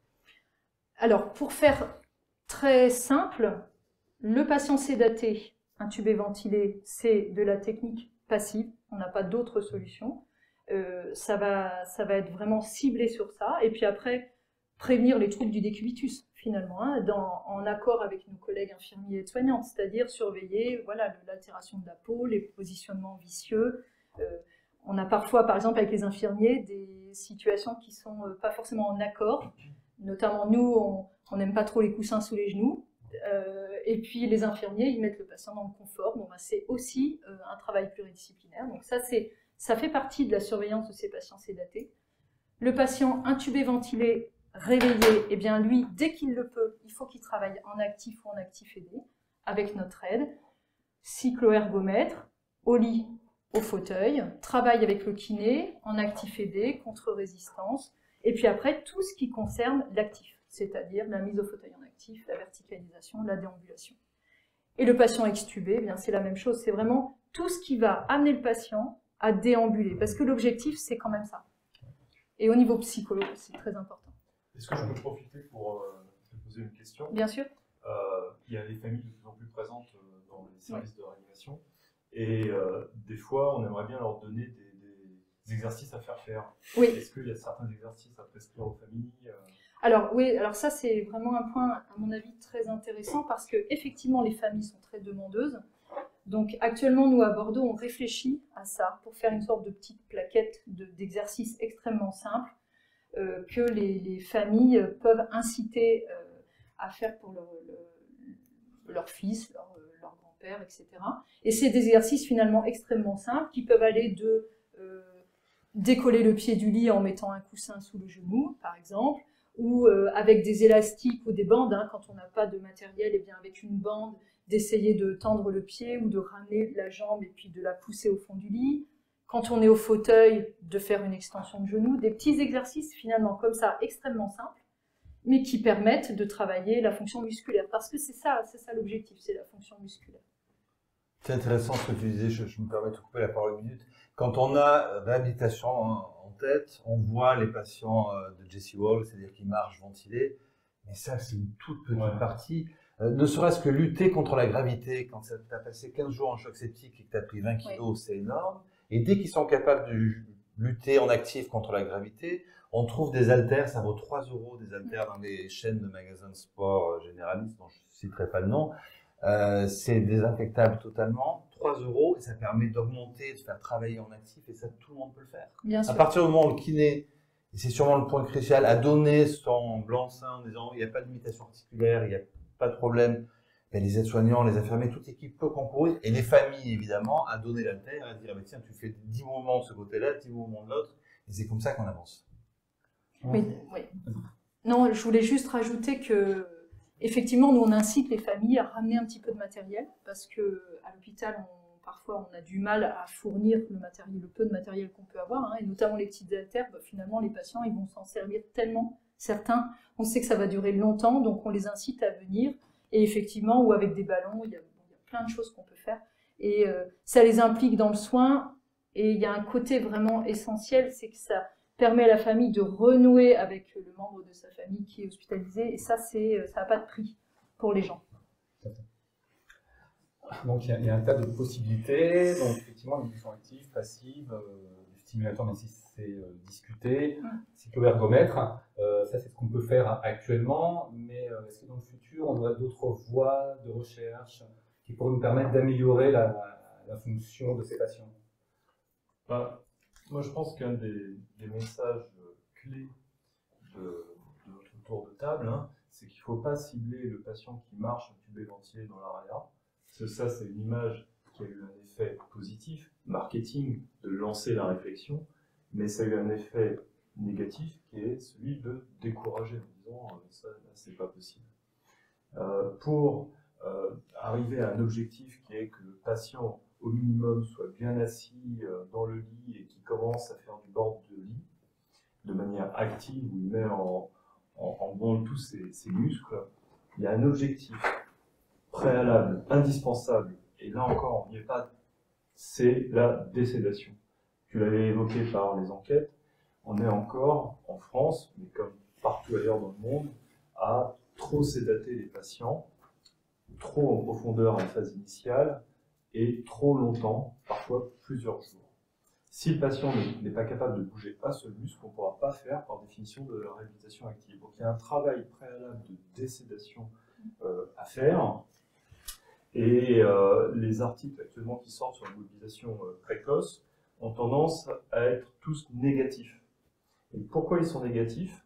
Alors, pour faire très simple, le patient sédaté, intubé, ventilé, c'est de la technique passive, on n'a pas d'autre solution. Euh, ça va, ça va être vraiment ciblé sur ça, et puis après, prévenir les troubles du décubitus, finalement, hein, dans, en accord avec nos collègues infirmiers et aides-soignantes, c'est-à-dire surveiller voilà, l'altération de la peau, les positionnements vicieux. Euh, on a parfois, par exemple, avec les infirmiers, des situations qui ne sont pas forcément en accord Notamment nous, on n'aime pas trop les coussins sous les genoux. Euh, et puis les infirmiers, ils mettent le patient dans le confort. Bon, bah, c'est aussi euh, un travail pluridisciplinaire. Donc ça, c'est, ça fait partie de la surveillance de ces patients sédatés. Le patient intubé, ventilé, réveillé, eh bien lui, dès qu'il le peut, il faut qu'il travaille en actif ou en actif aidé, avec notre aide. Cyclo-ergomètre, au lit, au fauteuil, travail avec le kiné, en actif aidé, contre-résistance, et puis après, tout ce qui concerne l'actif, c'est-à-dire la mise au fauteuil en actif, la verticalisation, la déambulation. Et le patient extubé, eh bien c'est la même chose, c'est vraiment tout ce qui va amener le patient à déambuler, parce que l'objectif, c'est quand même ça. Et au niveau psychologique, c'est très important. Est-ce que je peux profiter pour euh, te poser une question? Bien sûr. Euh, il y a des familles de plus en plus présentes euh, dans les services ouais. de réanimation, et euh, des fois, on aimerait bien leur donner des, des exercices à faire faire. Oui. Est-ce qu'il y a certains exercices à prescrire aux familles? euh... Alors oui, alors ça c'est vraiment un point, à mon avis, très intéressant, parce que effectivement, les familles sont très demandeuses. Donc actuellement, nous à Bordeaux, on réfléchit à ça pour faire une sorte de petite plaquette de, d'exercices extrêmement simples euh, que les, les familles peuvent inciter euh, à faire pour leur, leur, leur fils, leur, leur grand-père, et cetera. Et c'est des exercices finalement extrêmement simples qui peuvent aller de euh, décoller le pied du lit en mettant un coussin sous le genou, par exemple, ou euh, avec des élastiques ou des bandes, hein, quand on n'a pas de matériel, et bien avec une bande, d'essayer de tendre le pied ou de ramener la jambe et puis de la pousser au fond du lit. Quand on est au fauteuil, de faire une extension de genou, des petits exercices finalement comme ça, extrêmement simples, mais qui permettent de travailler la fonction musculaire, parce que c'est ça, c'est ça l'objectif, c'est la fonction musculaire. C'est intéressant ce que tu disais, je, je me permets de te couper la parole une minute. Quand on a réhabilitation en tête, on voit les patients de Jesse Wall, c'est-à-dire qui marchent ventilés, mais ça c'est une toute petite ouais. partie. Euh, ne serait-ce que lutter contre la gravité, quand tu as passé quinze jours en choc septique et que tu as pris vingt kilos, oui. c'est énorme. Et dès qu'ils sont capables de lutter en actif contre la gravité, on trouve des haltères, ça vaut trois euros, des haltères dans les chaînes de magasins de sport généralistes, dont je ne citerai pas le nom. Euh, c'est désinfectable totalement, trois euros, et ça permet d'augmenter, de faire travailler en actif, et ça, tout le monde peut le faire. Bien sûr. À partir du moment où le kiné, et c'est sûrement le point crucial, a donné son blanc-seing en disant il n'y a pas de limitation articulaire, il n'y a pas de problème, et les aides-soignants, les infirmiers, toute l'équipe peut concourir, et les familles, évidemment, à donner l'haltère, à dire, tiens, tu fais dix mouvements de ce côté-là, dix mouvements de l'autre, et c'est comme ça qu'on avance. Oui, oui. Non, je voulais juste rajouter que, effectivement, nous, on incite les familles à ramener un petit peu de matériel, parce que à l'hôpital, on, parfois, on a du mal à fournir le matériel, le peu de matériel qu'on peut avoir, hein, et notamment les petites haltères, bah, finalement, les patients, ils vont s'en servir tellement. Certains, on sait que ça va durer longtemps, donc on les incite à venir. Et effectivement, ou avec des ballons, il y a, il y a plein de choses qu'on peut faire. Et euh, ça les implique dans le soin. Et il y a un côté vraiment essentiel, c'est que ça permet à la famille de renouer avec le membre de sa famille qui est hospitalisé. Et ça, c'est, ça n'a pas de prix pour les gens. Donc il y, a, il y a un tas de possibilités. Donc effectivement, l'induction active, passive, euh, du stimulateur, même si c'est euh, discuté, mmh. cyclo-ergomètre, euh, ça c'est ce qu'on peut faire actuellement, mais euh, est-ce que dans le futur, on aura d'autres voies de recherche qui pourraient nous permettre d'améliorer la, la fonction de ces patients? Bah, moi je pense qu'un des, des messages clés de, de notre tour de table, hein, c'est qu'il ne faut pas cibler le patient qui marche intubé ventilé dans l'A R E A. Parce que ça, c'est une image qui a eu un effet positif, marketing, de lancer la réflexion, mais ça a eu un effet négatif qui est celui de décourager en disant euh, ça, là, c'est pas possible. Euh, pour euh, arriver à un objectif qui est que le patient, au minimum, soit bien assis euh, dans le lit et qui commence à faire du bord de lit de manière active, où il met en, en, en branle tous ses, ses muscles, il y a un objectif préalable, indispensable, et là encore, on n'y est pas, c'est la désédation. Tu l'avais évoqué par les enquêtes, on est encore, en France, mais comme partout ailleurs dans le monde, à trop sédater les patients, trop en profondeur à la phase initiale, et trop longtemps, parfois plusieurs jours. Si le patient n'est pas capable de bouger un seul muscle, on ne pourra pas faire, par définition, de la réhabilitation active. Donc il y a un travail préalable de désédation euh, à faire. Et euh, les articles actuellement qui sortent sur la mobilisation euh, précoce ont tendance à être tous négatifs. Et pourquoi ils sont négatifs?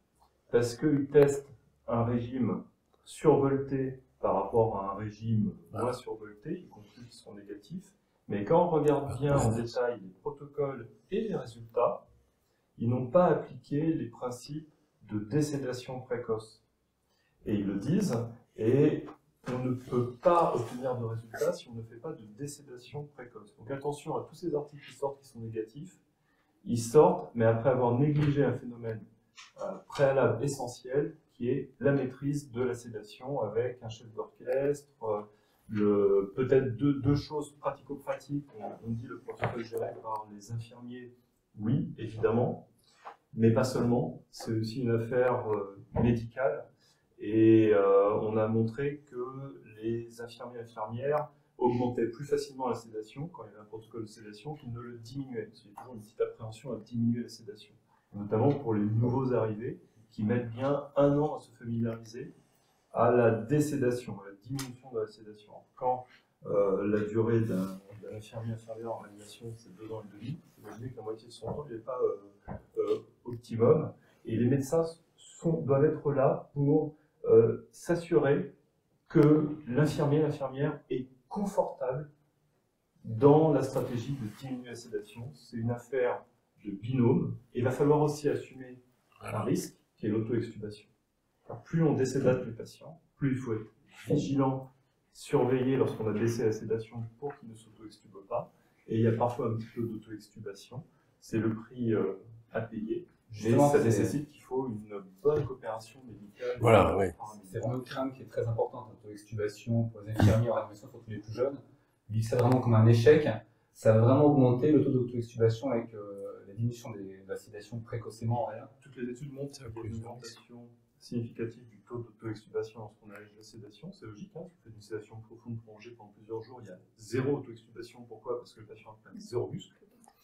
parce qu'ils testent un régime survolté par rapport à un régime moins survolté, y compris qui sont négatifs. Mais quand on regarde bien en détail les protocoles et les résultats, ils n'ont pas appliqué les principes de décédation précoce. Et ils le disent, et on ne peut pas obtenir de résultats si on ne fait pas de décédation précoce. Donc attention à tous ces articles qui sortent qui sont négatifs. Ils sortent, mais après avoir négligé un phénomène euh, préalable essentiel, qui est la maîtrise de la sédation avec un chef d'orchestre, euh, le, peut-être deux, deux choses pratico-pratiques. On, on dit le protocole géré par les infirmiers, oui, évidemment, mais pas seulement. C'est aussi une affaire euh, médicale. Et euh, on a montré que les infirmiers et infirmières augmentaient plus facilement la sédation quand il y avait un protocole de sédation qu'ils ne le diminuaient. Parce qu'il y a toujours une petite appréhension à diminuer la sédation, notamment pour les nouveaux arrivés qui mettent bien un an à se familiariser à la désédation, à la diminution de la sédation. Quand euh, la durée d'un infirmier inférieur en réanimation, c'est deux ans et demi, vous imaginez que la moitié de son temps n'est pas euh, euh, optimum. Et les médecins sont, doivent être là pour euh, s'assurer que l'infirmier, l'infirmière est confortable dans la stratégie de diminuer la sédation. C'est une affaire de binôme. Et il va falloir aussi assumer un risque qui est l'auto-extubation. Plus on décédate les patients, plus il faut être vigilant, surveiller lorsqu'on a baissé la sédation pour qu'ils ne s'auto-extubent pas. Et il y a parfois un petit peu d'auto-extubation. C'est le prix euh, à payer. Justement, mais ça nécessite qu'il faut une bonne coopération médicale. Voilà, oui. C'est vraiment une crainte qui est très importante, l'auto-extubation pour les infirmiers en réanimation, surtout les plus jeunes. Ils vivent ça vraiment comme un échec. Ça va vraiment augmenter le taux d'auto-extubation avec euh, la diminution des, de la sédation précocement en réa. Toutes les études montrent qu'il y a une augmentation significative du taux d'auto-extubation lorsqu'on allège la sédation. C'est logique, hein, si on fait une sédation profonde prolongée pendant plusieurs jours, il y a zéro auto-extubation. Pourquoi? Parce que le patient a zéro muscle.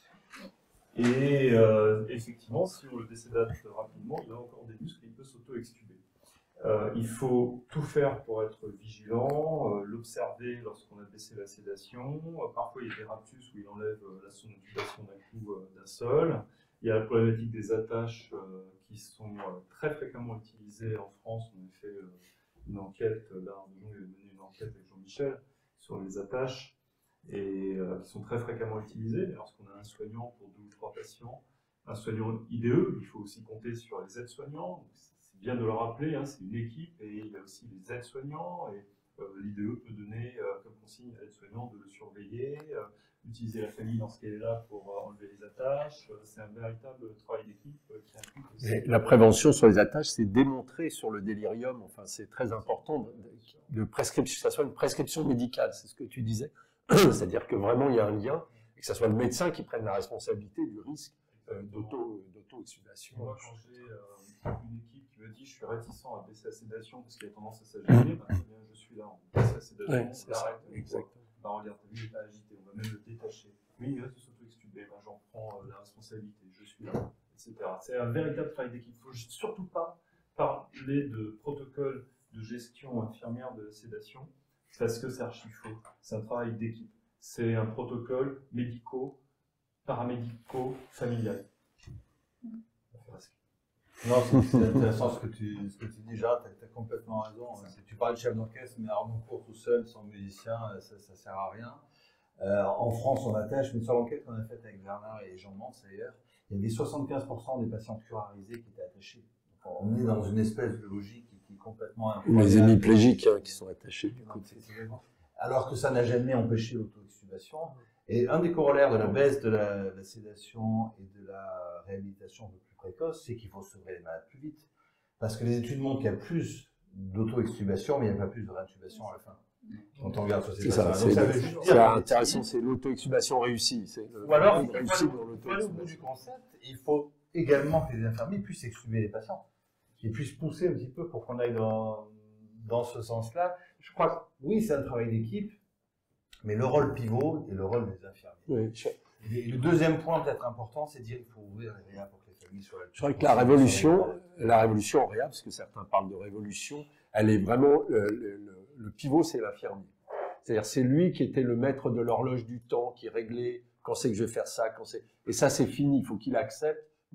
Et euh, effectivement, si on le décédate rapidement, il a encore des muscles et il peut s'auto-extuber. Euh, il faut tout faire pour être vigilant, euh, l'observer lorsqu'on a baissé la sédation. Euh, parfois, il y a des raptus où il enlève euh, la sonotubation d'un coup euh, d'un seul. Il y a la problématique des attaches euh, qui sont euh, très fréquemment utilisées en France. On a fait euh, une enquête, là, on a mené une enquête avec Jean-Michel sur les attaches, et euh, qui sont très fréquemment utilisées. Mais lorsqu'on a un soignant pour deux ou trois patients, un soignant I D E, il faut aussi compter sur les aides-soignants. C'est bien de le rappeler, hein, c'est une équipe, et il y a aussi les aides-soignants, et euh, l'I D E peut donner euh, comme consigne à l'aide-soignant de le surveiller, euh, utiliser la famille dans ce qu'elle est là pour euh, enlever les attaches. Euh, c'est un véritable travail d'équipe euh, qui implique aussi... Et la prévention sur les attaches, c'est démontré sur le délirium. Enfin, c'est très important de, de prescription, que ça soit une prescription médicale, c'est ce que tu disais. C'est-à-dire que vraiment, il y a un lien, et que ce soit le médecin qui prenne la responsabilité du risque euh, d'auto-extubation. Moi, quand j'ai euh, une équipe qui me dit « je suis réticent à baisser la sédation parce qu'il a tendance à s'agiter bah, », bien, je suis là, on baisse la sédation, ouais, on l'arrête, exactement. Bah, regarde, lui, il n'est pas agité, on va même le détacher. Oui, il va se s'auto-extuber, bah, j'en prends euh, la responsabilité, je suis là, et cetera. C'est un véritable travail d'équipe. Il ne faut surtout pas parler de protocole de gestion infirmière de la sédation, parce que c'est archi faux. C'est un travail d'équipe. C'est un protocole médico, paramédico, familial. Non, c'est intéressant ce que tu, ce que tu dis, Jacques, tu as complètement raison. Tu parles de chef d'orchestre, mais Harnoncourt tout seul, sans musicien, ça ne sert à rien. Euh, en France, on attache, mais sur l'enquête qu'on a faite avec Bernard et Jean Mans, d'ailleurs, il y avait soixante-quinze pour cent des patients curarisés qui étaient attachés. Donc, on est dans une espèce de logique qui, qui est complètement incroyable. Les hémiplégiques hein, qui sont attachés. Du coup. Alors que ça n'a jamais empêché l'auto-extubation. Et un des corollaires de la baisse de la, de la sédation et de la réhabilitation un peu plus précoce, c'est qu'il faut sauver les malades plus vite. Parce que les études montrent qu'il y a plus d'auto-extubation, mais il n'y a pas plus de réintubation à la fin. Quand on regarde sur ces patients. C'est intéressant, c'est l'auto-extubation réussie. Ou alors, il faut aller au bout du concept, il faut également que les infirmiers puissent extuber les patients, qu'ils puissent pousser un petit peu pour qu'on aille dans, dans ce sens-là. Je crois que oui, c'est un travail d'équipe, mais le rôle pivot est le rôle des infirmiers. Oui, je... Et le deuxième point peut-être important, c'est de dire qu'il faut ouvrir les réa pour que les familles soient là. Je crois que la révolution, la révolution en réa, parce que certains parlent de révolution, elle est vraiment, le, le, le pivot, c'est l'infirmier. C'est-à-dire, c'est lui qui était le maître de l'horloge du temps, qui réglait quand c'est que je vais faire ça, quand c'est... Et ça, c'est fini. Il faut qu'il accepte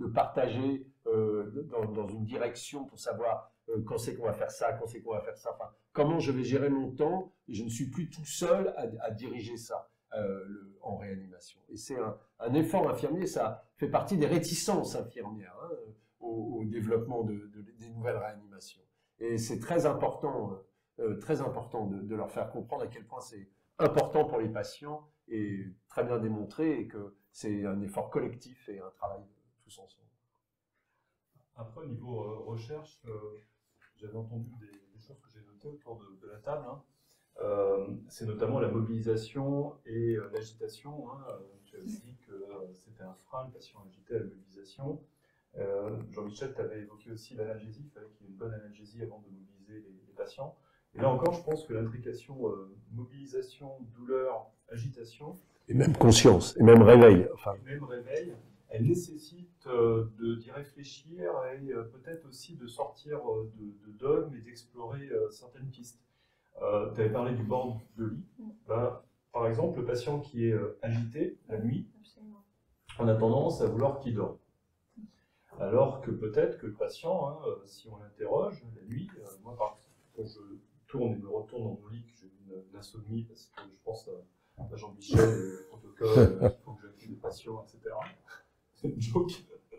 de partager euh, dans, dans une direction pour savoir euh, quand c'est qu'on va faire ça, quand c'est qu'on va faire ça, enfin, comment je vais gérer mon temps, et je ne suis plus tout seul à, à diriger ça euh, le, en réanimation. Et c'est un, un effort infirmier, ça fait partie des réticences infirmières hein, au, au développement de, de, des nouvelles réanimations. Et c'est très important, euh, très important de, de leur faire comprendre à quel point c'est important pour les patients et très bien démontré et que c'est un effort collectif et un travail tous ensemble. Après, au niveau euh, recherche, euh, j'avais entendu des, des choses que j'ai notées autour de, de la table. Hein. Euh, c'est notamment la mobilisation et euh, l'agitation. Hein. Tu avais dit que euh, c'était un frein, le patient agité à la mobilisation. Euh, Jean-Michel, tu avais évoqué aussi l'analgésie, il fallait qu'il y ait une bonne analgésie avant de mobiliser les, les patients. Et là encore, je pense que l'intrication euh, mobilisation, douleur, agitation, et même conscience, et même réveil. Enfin. Et même réveil, elle nécessite euh, d'y réfléchir et euh, peut-être aussi de sortir euh, de, de dogmes et d'explorer euh, certaines pistes. Euh, tu avais parlé du bord de lit. Ben, par exemple, le patient qui est euh, agité la nuit, on a tendance à vouloir qu'il dorme. Alors que peut-être que le patient, hein, euh, si on l'interroge la nuit, euh, moi par exemple, quand je tourne et me retourne dans mon lit, que j'ai une, une insomnie parce que je pense à, à Jean-Michel, le protocole, euh, il faut que j'accueille des patients, et cetera. C'est une joke.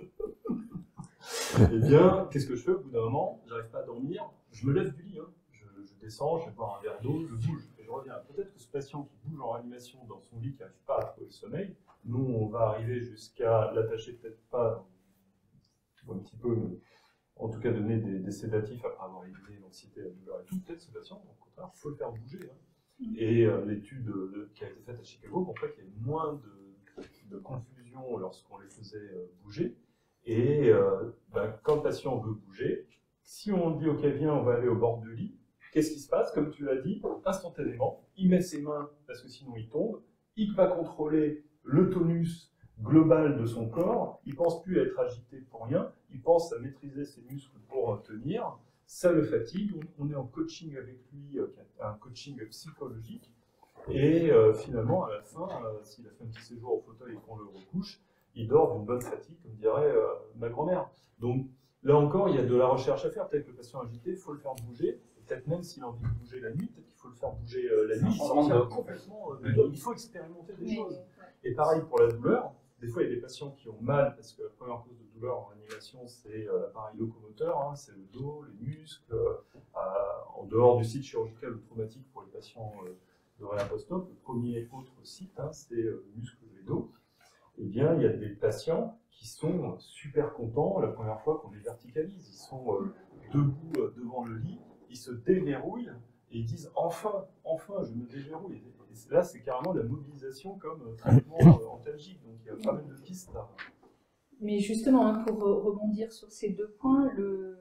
Eh bien, qu'est-ce que je fais au bout d'un moment? J'arrive pas à dormir, je me lève du lit, hein. je, je descends, je vais boire un verre d'eau, je bouge et je reviens. Peut-être que ce patient qui bouge en réanimation dans son lit, qui n'arrive pas à trouver le sommeil, nous on va arriver jusqu'à l'attacher peut-être pas un petit peu, mais en tout cas donner des, des sédatifs après avoir éliminé l'anxiété, la douleur et tout. Peut-être ce patient, au contraire, il faut le faire bouger. Hein. Et euh, l'étude euh, qui a été faite à Chicago montrait qu'il y avait moins de, de confusion lorsqu'on les faisait euh, bouger. Et euh, ben, quand le patient veut bouger, si on dit ok viens on va aller au bord du lit, qu'est-ce qui se passe? Comme tu l'as dit, instantanément, il met ses mains parce que sinon il tombe, il va contrôler le tonus global de son corps, il pense plus à être agité pour rien, il pense à maîtriser ses muscles pour tenir, ça le fatigue, on est en coaching avec lui, un coaching psychologique, et euh, finalement à la fin, euh, s'il a fait un petit séjour au fauteuil et qu'on le recouche, il dort d'une bonne fatigue, comme dirait euh, ma grand-mère. Donc là encore, il y a de la recherche à faire, peut-être que le patient agité, il faut le faire bouger, peut-être même s'il a envie de bouger la nuit, peut-être qu'il faut le faire bouger euh, la nuit, sortir complètement, euh, il faut expérimenter des choses. Et pareil pour la douleur. Des fois, il y a des patients qui ont mal, parce que la première cause de douleur en réanimation, c'est euh, l'appareil locomoteur, hein, c'est le dos, les muscles. Euh, en dehors du site chirurgical ou traumatique pour les patients euh, de réa post-op, le premier autre site, hein, c'est euh, le muscle et le dos. Eh bien, il y a des patients qui sont super contents la première fois qu'on les verticalise. Ils sont euh, debout euh, devant le lit, ils se déverrouillent et ils disent « enfin, enfin, je me déverrouille ». Et là, c'est carrément la mobilisation comme euh, traitement euh, antalgique. Donc, il y a pas mal de pistes là. Mais justement, hein, pour rebondir sur ces deux points, le...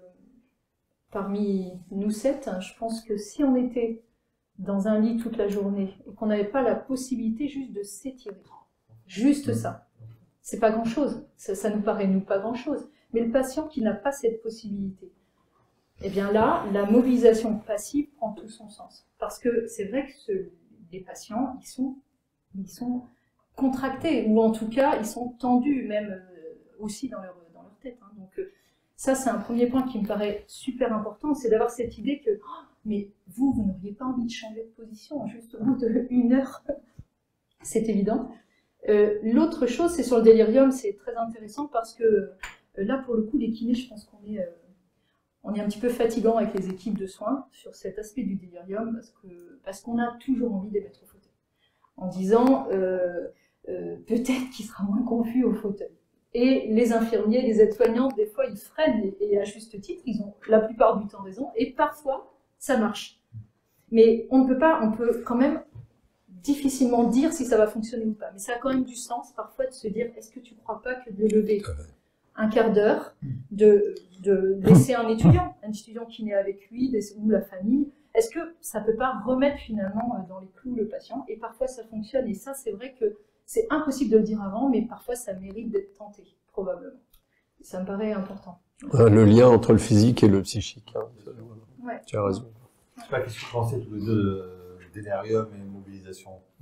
parmi nous sept, hein, je pense que si on était dans un lit toute la journée et qu'on n'avait pas la possibilité juste de s'étirer, juste ça, c'est pas grand-chose. Ça, ça nous paraît nous pas grand-chose. Mais le patient qui n'a pas cette possibilité, eh bien là, la mobilisation passive prend tout son sens. Parce que c'est vrai que ce... les patients, ils sont, ils sont contractés, ou en tout cas, ils sont tendus, même euh, aussi dans leur, dans leur tête. Hein. Donc euh, ça, c'est un premier point qui me paraît super important, c'est d'avoir cette idée que, oh, mais vous, vous n'auriez pas envie de changer de position, juste au bout d'une heure. C'est évident. Euh, L'autre chose, c'est sur le délirium, c'est très intéressant parce que euh, là, pour le coup, les kinés, je pense qu'on est... Euh, On est un petit peu fatigant avec les équipes de soins sur cet aspect du délirium parce que parce qu'on a toujours envie de les mettre au fauteuil, en disant euh, euh, peut-être qu'il sera moins confus au fauteuil. Et les infirmiers, les aides-soignantes, des fois ils freinent et, et à juste titre, ils ont la plupart du temps raison et parfois ça marche. Mais on ne peut pas, on peut quand même difficilement dire si ça va fonctionner ou pas. Mais ça a quand même du sens parfois de se dire est-ce que tu ne crois pas que de lever un quart d'heure, de, de laisser un étudiant, un étudiant qui naît avec lui, ou la famille, est-ce que ça ne peut pas remettre finalement dans les clous le patient? Et parfois ça fonctionne, et ça c'est vrai que c'est impossible de le dire avant, mais parfois ça mérite d'être tenté, probablement. Et ça me paraît important. Le lien entre le physique et le psychique. Hein. Ouais. Tu as raison. Je sais pas, qu'est-ce que vous pensez tous les deux de délirium et mobilisation? Ben,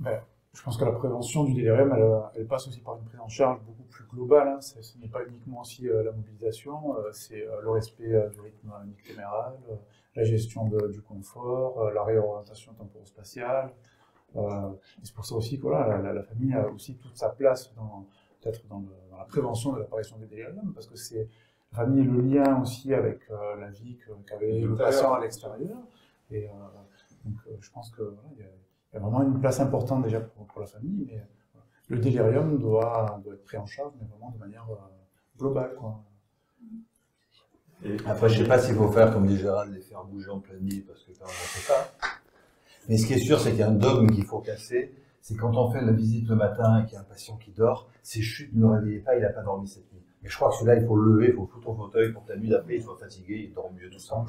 Je pense que la prévention du délirium, elle, elle passe aussi par une prise en charge beaucoup plus globale. Hein. Ce n'est pas uniquement aussi euh, la mobilisation, euh, c'est euh, le respect euh, du rythme nictéméral, euh, la gestion de, du confort, euh, la réorientation temporo-spatiale. Euh, c'est pour ça aussi que voilà, la, la famille a aussi toute sa place dans, peut-être dans, le, dans la prévention de l'apparition des déliriums, parce que c'est la famille est le lien aussi avec euh, la vie qu'avait le patient à l'extérieur. Et euh, donc euh, je pense que voilà, il y a, il y a vraiment une place importante déjà pour, pour la famille, mais euh, le délirium doit, doit être pris en charge, mais vraiment de manière euh, globale, quoi. Et après, je ne sais pas s'il faut faire, comme dit Gérald, les faire bouger en pleine nuit, parce que quand même, on ne fait pas. Mais ce qui est sûr, c'est qu'il y a un dogme qu'il faut casser, c'est quand on fait la visite le matin et qu'il y a un patient qui dort, c'est chut, ne le réveillez pas, il n'a pas dormi cette nuit. Mais je crois que celui-là, il faut le lever, il faut foutre au fauteuil pour que la nuit d'après, il soit fatigué, il dort mieux, tout ça.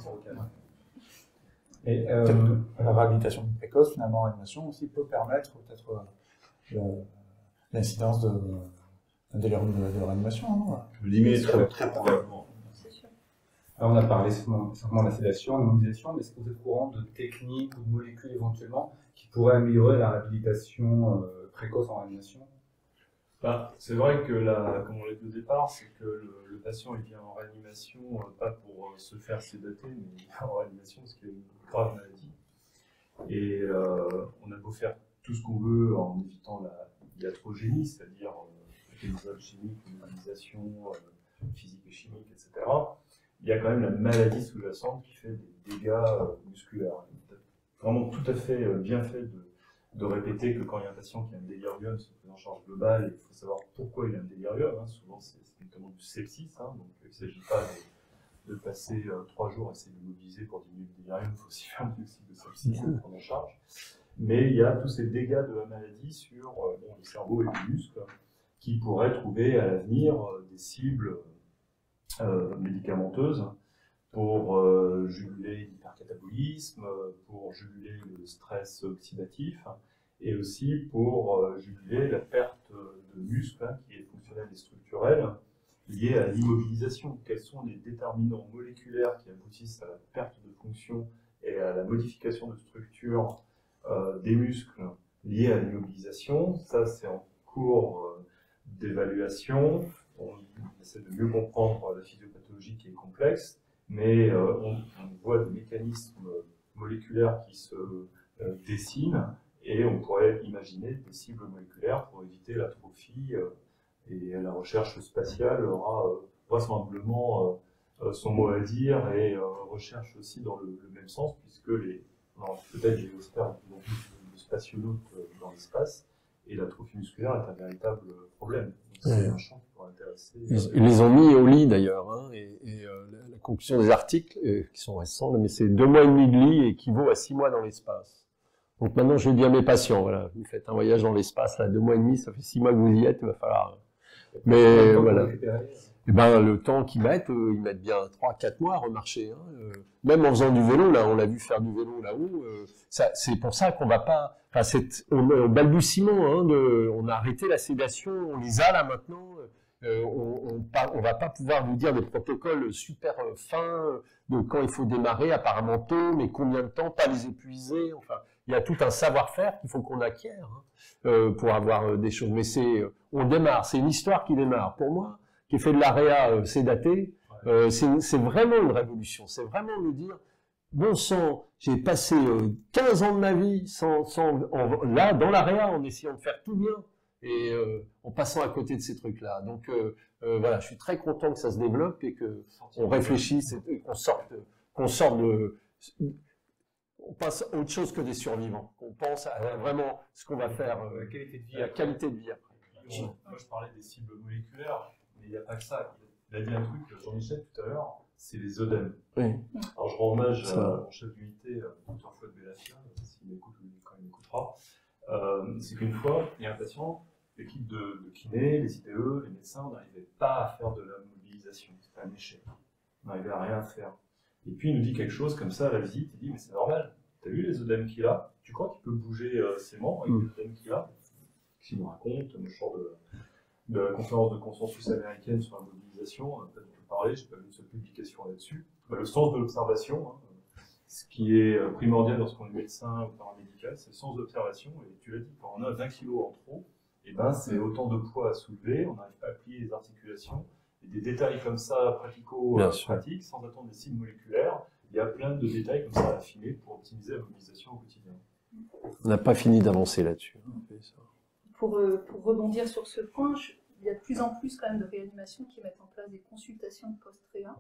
Et euh, la réhabilitation précoce, finalement, en réanimation aussi peut permettre peut-être euh, l'incidence d'un délirium de, de réanimation. Hein. Je le limite très, très probablement. Alors on a parlé simplement de la sédation, de la mobilisation, mais est-ce que vous êtes au courant de techniques ou de molécules éventuellement qui pourraient améliorer la réhabilitation euh, précoce en réanimation? Bah, c'est vrai que, la, comme on l'a dit au départ, c'est que le, le patient il vient en réanimation, euh, pas pour euh, se faire sédater, mais il vient en réanimation parce qu'il a une grave maladie. Et euh, on a beau faire tout ce qu'on veut en évitant la iatrogénie, c'est-à-dire euh, les chimiques, l'immobilisation euh, physique et chimique, et cetera. Il y a quand même la maladie sous-jacente qui fait des dégâts euh, musculaires. Vraiment tout à fait euh, bien fait de, de répéter que quand il y a un patient qui a un délirium, c'est une prise en charge globale, il faut savoir pourquoi il a un délirium. Hein. Souvent, c'est notamment du sepsis, hein, donc il ne s'agit pas de, de passer euh, trois jours à essayer de mobiliser pour diminuer le délirium, il faut aussi faire un diagnostic de sepsis pour prendre en charge. Mais il y a tous ces dégâts de la maladie sur euh, bon, le cerveau et les muscles qui pourraient trouver à l'avenir euh, des cibles Euh, médicamenteuses pour euh, juguler l'hypercatabolisme, pour juguler le stress oxydatif et aussi pour euh, juguler la perte de muscle hein, qui est fonctionnelle et structurelle liée à l'immobilisation. Quels sont les déterminants moléculaires qui aboutissent à la perte de fonction et à la modification de structure euh, des muscles liés à l'immobilisation? Ça, c'est en cours euh, d'évaluation. On essaie de mieux comprendre la physiopathologie qui est complexe, mais euh, on, on voit des mécanismes moléculaires qui se euh, dessinent et on pourrait imaginer des cibles moléculaires pour éviter l'atrophie euh, et la recherche spatiale aura euh, vraisemblablement euh, son mot à dire et euh, recherche aussi dans le, le même sens puisque les peut-être les experts qui vont plus de spationautes dans l'espace et l'atrophie musculaire est un véritable problème. C'est un champ qui pourrait intéresser. Ils, ils les ont mis au lit d'ailleurs, hein, et, et euh, la, la conclusion des articles, euh, qui sont récents, mais c'est deux mois et demi de lit équivaut à six mois dans l'espace. Donc maintenant, je dis à mes patients, voilà, vous faites un voyage dans l'espace, là, deux mois et demi, ça fait six mois que vous y êtes, il va falloir. Mais voilà. Et ben le temps qu'ils mettent, euh, ils mettent bien trois, quatre mois à remarcher. Hein, euh, même en faisant du vélo, là, on l'a vu faire du vélo là-haut. Euh, c'est pour ça qu'on va pas. Enfin, c'est on est au balbutiement. Hein, de, on a arrêté la sédation, on les a là maintenant. Euh, on, on, on va pas pouvoir vous dire des protocoles super fins de quand il faut démarrer, apparemment tôt, mais combien de temps, pas les épuiser. Enfin, il y a tout un savoir-faire qu'il faut qu'on acquiert hein, euh, pour avoir euh, des choses. Mais c'est, on démarre. C'est une histoire qui démarre. Pour moi, qui fait de la réa euh, sédatée, euh, c'est vraiment une révolution. C'est vraiment nous dire, bon sang, j'ai passé euh, quinze ans de ma vie sans, sans, en, là, dans la réa, en essayant de faire tout bien, et euh, en passant à côté de ces trucs-là. Donc euh, euh, voilà, je suis très content que ça se développe et que on réfléchisse, et qu'on sorte, qu'on sorte de... On passe à autre chose que des survivants. On pense à vraiment ce qu'on va faire, euh, la qualité de vie, la qualité de vie après. Moi, je parlais des cibles moléculaires. Mais il n'y a pas que ça. Il a dit un truc, Jean-Michel, tout à l'heure, c'est les œdèmes. Oui. Alors, je rends hommage à mon chef d'unité, docteur Fouad Bellafia, s'il m'écoute ou quand il m'écoutera. Euh, c'est qu'une fois, il y a un patient, l'équipe de, de kiné, les I T E, les médecins n'arrivaient pas à faire de la mobilisation. C'était un échec. On n'arrivait à rien faire. Et puis, il nous dit quelque chose comme ça à la visite. Il dit, mais c'est normal. Tu as vu les œdèmes qu'il a? Tu crois qu'il peut bouger euh, ses membres avec mm. les œdèmes qu'il a? S'il nous raconte, moi, je sors de... de la conférence de consensus américaine sur la mobilisation, on a peut-être parlé, je n'ai pas vu une seule publication là-dessus. Bah, le sens de l'observation, hein, ce qui est primordial lorsqu'on est médecin ou paramédical, c'est sans observation. Et tu l'as dit, quand on a vingt kilos en trop, et ben c'est autant de poids à soulever, on n'arrive pas à plier les articulations. Et des détails comme ça, pratico-pratiques, sans attendre des signes moléculaires, il y a plein de détails comme ça à affiner pour optimiser la mobilisation au quotidien. On n'a pas fini d'avancer là-dessus. Pour, euh, pour rebondir sur ce point, je, il y a de plus en plus quand même de réanimations qui mettent en place des consultations post-réa.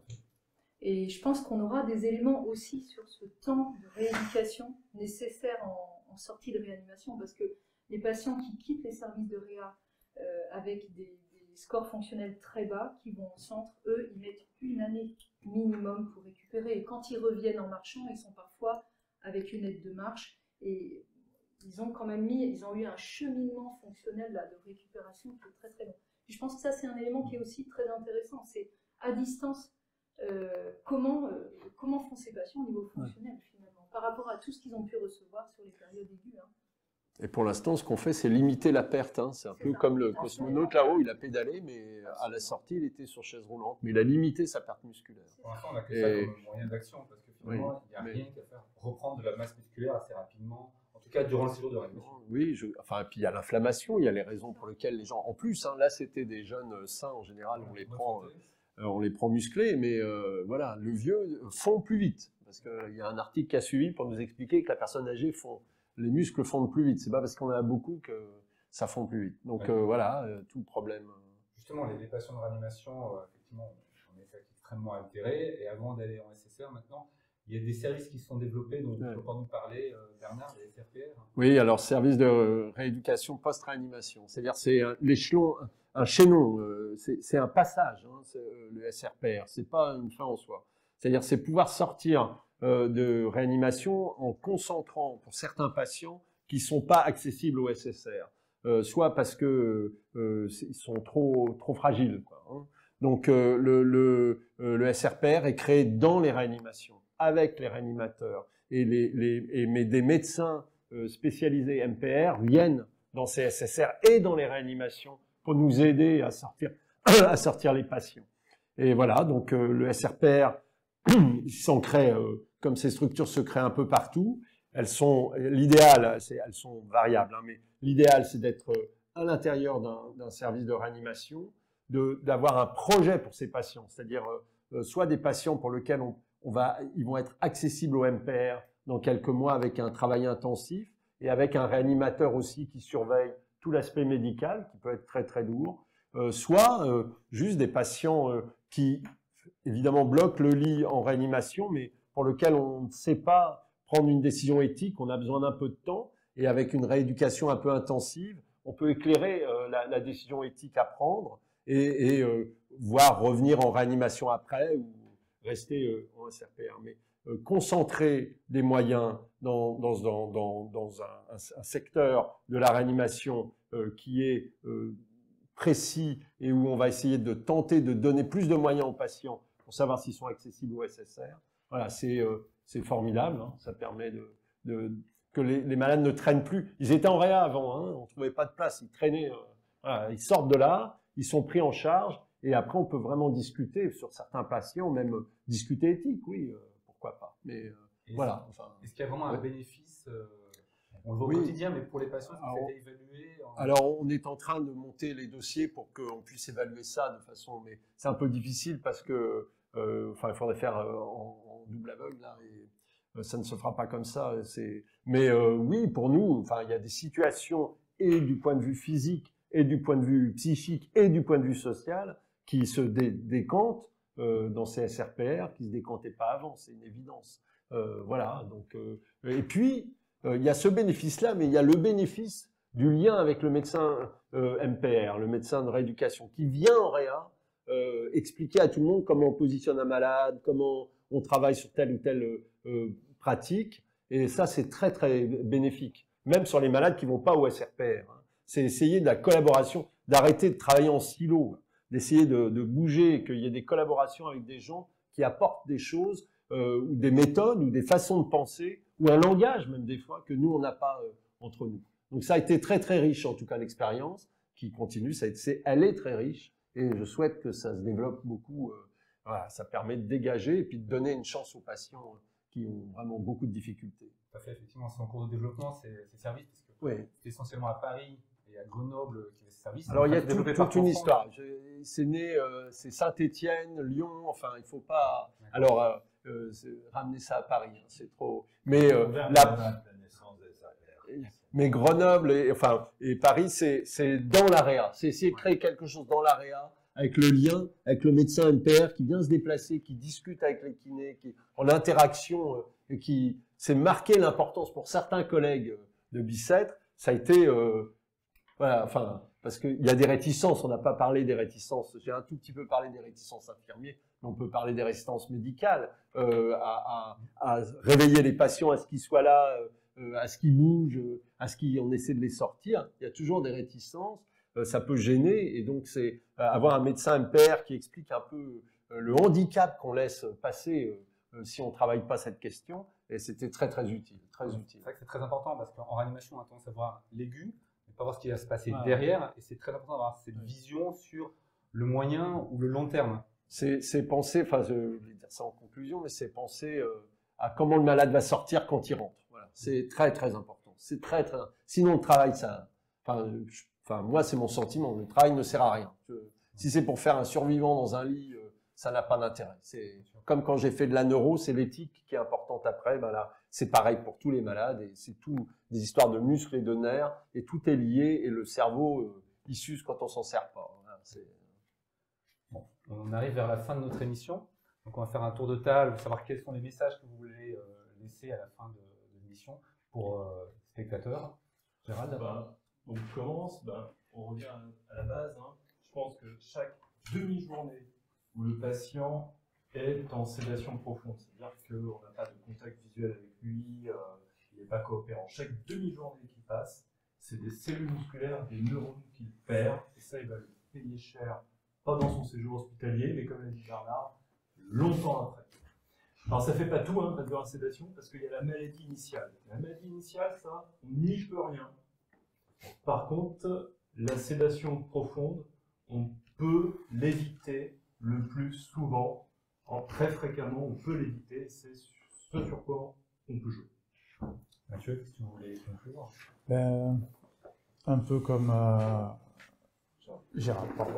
Et je pense qu'on aura des éléments aussi sur ce temps de rééducation nécessaire en, en sortie de réanimation, parce que les patients qui quittent les services de réa euh, avec des, des scores fonctionnels très bas, qui vont au centre, eux, ils mettent une année minimum pour récupérer. Et quand ils reviennent en marchant, ils sont parfois avec une aide de marche. Et ils ont quand même mis, ils ont eu un cheminement fonctionnel là, de récupération qui est très très long. Et je pense que ça, c'est un élément qui est aussi très intéressant. C'est à distance, euh, comment, euh, comment font ces patients au niveau fonctionnel finalement, par rapport à tout ce qu'ils ont pu recevoir sur les périodes aiguës. Hein. Et pour l'instant, ce qu'on fait, c'est limiter la perte. Hein. C'est un peu ça. Comme le cosmonaute là-haut, il a pédalé, mais à la sortie, il était sur chaise roulante. Mais il a limité sa perte musculaire. Pour l'instant, on n'a que Et... ça comme moyen d'action, parce que finalement, oui, il n'y a mais... rien qu'à faire reprendre de la masse musculaire assez rapidement, en tout cas durant le séjour de réanimation. Oui, je... enfin, puis il y a l'inflammation, il y a les raisons pour lesquelles les gens... En plus, hein, là, c'était des jeunes sains, en général, on les prend, euh, on les prend musclés, mais euh, voilà, le vieux fond plus vite. Parce qu'il y a un article qui a suivi pour nous expliquer que la personne âgée fond... Les muscles fondent plus vite. C'est pas parce qu'on en a beaucoup que ça fond plus vite. Donc ouais. euh, voilà, euh, tout le problème. Justement, les, les patients de réanimation, euh, effectivement, on est extrêmement altérés. Et avant d'aller en S S R, maintenant, il y a des services qui se sont développés. Donc, ouais. tu peux pas nous parler, euh, Bernard, des S R P R? Oui, alors service de rééducation post-réanimation. C'est-à-dire, c'est l'échelon, un chaînon. Euh, c'est un passage, hein, euh, le S R P R. C'est pas une fin en soi. C'est-à-dire, c'est pouvoir sortir de réanimation en concentrant pour certains patients qui ne sont pas accessibles au S S R, euh, soit parce que euh, ils sont trop trop fragiles, quoi, hein. Donc euh, le, le, euh, le S R P R est créé dans les réanimations avec les réanimateurs et les, les et mais des médecins euh, spécialisés M P R viennent dans ces S S R et dans les réanimations pour nous aider à sortir à sortir les patients. Et voilà, donc euh, le S R P R il s'en crée euh, comme ces structures se créent un peu partout. Elles sont, l'idéal, c'est, elles sont variables, hein, mais l'idéal, c'est d'être à l'intérieur d'un service de réanimation, de, d'avoir un projet pour ces patients, c'est-à-dire euh, soit des patients pour lesquels on, on va, ils vont être accessibles au M P R dans quelques mois avec un travail intensif et avec un réanimateur aussi qui surveille tout l'aspect médical, qui peut être très très lourd, euh, soit euh, juste des patients euh, qui évidemment bloquent le lit en réanimation, mais pour lequel on ne sait pas prendre une décision éthique, on a besoin d'un peu de temps, et avec une rééducation un peu intensive, on peut éclairer euh, la, la décision éthique à prendre, et, et euh, voire revenir en réanimation après, ou rester euh, en S R P R. Mais euh, concentrer des moyens dans, dans, dans, dans, dans un, un, un secteur de la réanimation euh, qui est euh, précis, et où on va essayer de tenter de donner plus de moyens aux patients pour savoir s'ils sont accessibles au S S R, voilà, c'est euh, formidable, hein. Ça permet de, de, que les, les malades ne traînent plus. Ils étaient en réa avant, hein. On ne trouvait pas de place, ils traînaient, euh, voilà, ils sortent de là, ils sont pris en charge, et après on peut vraiment discuter sur certains patients, même euh, discuter éthique, oui, euh, pourquoi pas. Mais euh, voilà. Enfin, est-ce qu'il y a vraiment ouais. un bénéfice euh, on le voit oui. au quotidien, mais pour les patients, ça a été évalué en... Alors on est en train de monter les dossiers pour qu'on puisse évaluer ça de façon, mais c'est un peu difficile parce que Euh, enfin, il faudrait faire euh, en, en double aveugle là, et euh, ça ne se fera pas comme ça. C'est. Mais euh, oui, pour nous, enfin, il y a des situations et du point de vue physique, et du point de vue psychique, et du point de vue social, qui se dé décantent euh, dans ces S R P R, qui se décantaient pas avant. C'est une évidence. Euh, voilà. Donc, euh, et puis euh, il y a ce bénéfice-là, mais il y a le bénéfice du lien avec le médecin euh, M P R, le médecin de rééducation, qui vient en réa. Euh, expliquer à tout le monde comment on positionne un malade, comment on travaille sur telle ou telle euh, pratique, et ça c'est très très bénéfique, même sur les malades qui vont pas au S R P R. Hein. C'est essayer de la collaboration, d'arrêter de travailler en silo, d'essayer de, de bouger, qu'il y ait des collaborations avec des gens qui apportent des choses, euh, ou des méthodes, ou des façons de penser, ou un langage même des fois que nous on n'a pas euh, entre nous. Donc ça a été très très riche en tout cas l'expérience, qui continue, ça a été, elle est très riche. Et je souhaite que ça se développe beaucoup. Euh, voilà, ça permet de dégager et puis de donner une chance aux patients qui ont vraiment beaucoup de difficultés. Tout à fait, effectivement, c'est en cours de développement, ces, ces services, parce que Oui. c'est essentiellement à Paris et à Grenoble qu'il y a ces services. Alors, il y a tout, tout, toute une histoire. C'est né, euh, c'est Saint-Étienne, Lyon, enfin, il ne faut pas... Alors, euh, euh, ramener ça à Paris, hein, c'est trop... Mais, euh, la... Mais Grenoble et, enfin, et Paris, c'est dans l'A R E A. C'est essayer de créer quelque chose dans l'A R E A, avec le lien, avec le médecin M P R qui vient se déplacer, qui discute avec les kinés, qui en interaction, euh, et qui s'est marqué l'importance pour certains collègues de Bicêtre. Ça a été... Euh, voilà, enfin, parce qu'il y a des réticences, on n'a pas parlé des réticences, j'ai un tout petit peu parlé des réticences infirmiers, mais on peut parler des réticences médicales, euh, à, à, à réveiller les patients, à ce qu'ils soient là, euh, à ce qu'ils bougent, à ce qu'on essaie de les sortir. Il y a toujours des réticences, euh, ça peut gêner, et donc c'est euh, avoir un médecin M P R qui explique un peu euh, le handicap qu'on laisse passer euh, euh, si on ne travaille pas cette question, et c'était très très utile, très utile. C'est vrai que c'est très important, parce qu'en réanimation, on a tendance à voir l'aigu, pas voir ce qui va se passer ouais. derrière, et c'est très important d'avoir cette vision sur le moyen ou le long terme. C'est penser, enfin je vais dire ça en conclusion, mais c'est penser euh, à comment le malade va sortir quand il rentre. Voilà. C'est très très important. C'est très très. Sinon le travail, ça, enfin, je, enfin moi c'est mon sentiment, le travail ne sert à rien. Je, si c'est pour faire un survivant dans un lit, euh, ça n'a pas d'intérêt. C'est comme quand j'ai fait de la neuro, c'est l'éthique qui est importante après. Ben là, c'est pareil pour tous les malades, et c'est tout des histoires de muscles et de nerfs, et tout est lié, et le cerveau, euh, il s'use quand on s'en sert pas. Voilà, bon, on arrive vers la fin de notre émission, donc on va faire un tour de table, savoir quels sont les messages que vous voulez euh, laisser à la fin de, de l'émission pour euh, les spectateurs. Gérald, ben, on commence, ben, on revient à la base. Hein. Je pense que chaque demi-journée où le patient est en sédation profonde, c'est-à-dire qu'on n'a pas de contact visuel avec lui, euh, il n'est pas coopérant. Chaque demi-journée qui passe, c'est des cellules musculaires, des neurones qu'il perd, et ça, il va le payer cher, pas dans son séjour hospitalier, mais comme l'a dit Bernard, longtemps après. Alors ça ne fait pas tout, hein, de la sédation, parce qu'il y a la maladie initiale. La maladie initiale, ça, on n'y peut rien. Par contre, la sédation profonde, on peut l'éviter le plus souvent. Alors, très fréquemment, on peut l'éviter, c'est ce sur quoi on peut jouer. Mathieu, qu'est-ce que tu voulais conclure? Ben, un peu comme euh, Gérald, pardon.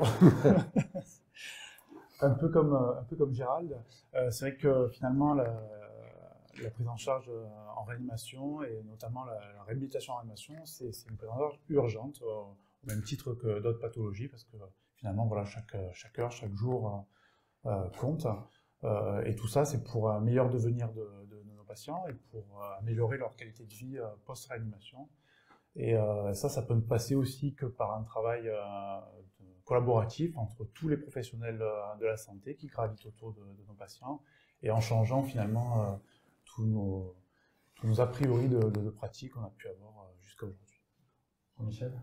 un peu comme euh, un peu comme Gérald. Euh, c'est vrai que finalement la, la prise en charge en réanimation et notamment la, la réhabilitation en réanimation, c'est une prise en charge urgente euh, au même titre que d'autres pathologies, parce que finalement voilà chaque chaque heure, chaque jour euh, compte. Euh, et tout ça, c'est pour un meilleur devenir de, de, de nos patients et pour euh, améliorer leur qualité de vie euh, post-réanimation. Et euh, ça, ça peut ne passer aussi que par un travail euh, collaboratif entre tous les professionnels euh, de la santé qui gravitent autour de, de nos patients et en changeant finalement euh, tous, nos, tous nos a priori de, de, de pratique qu'on a pu avoir euh, jusqu'à aujourd'hui. Michel?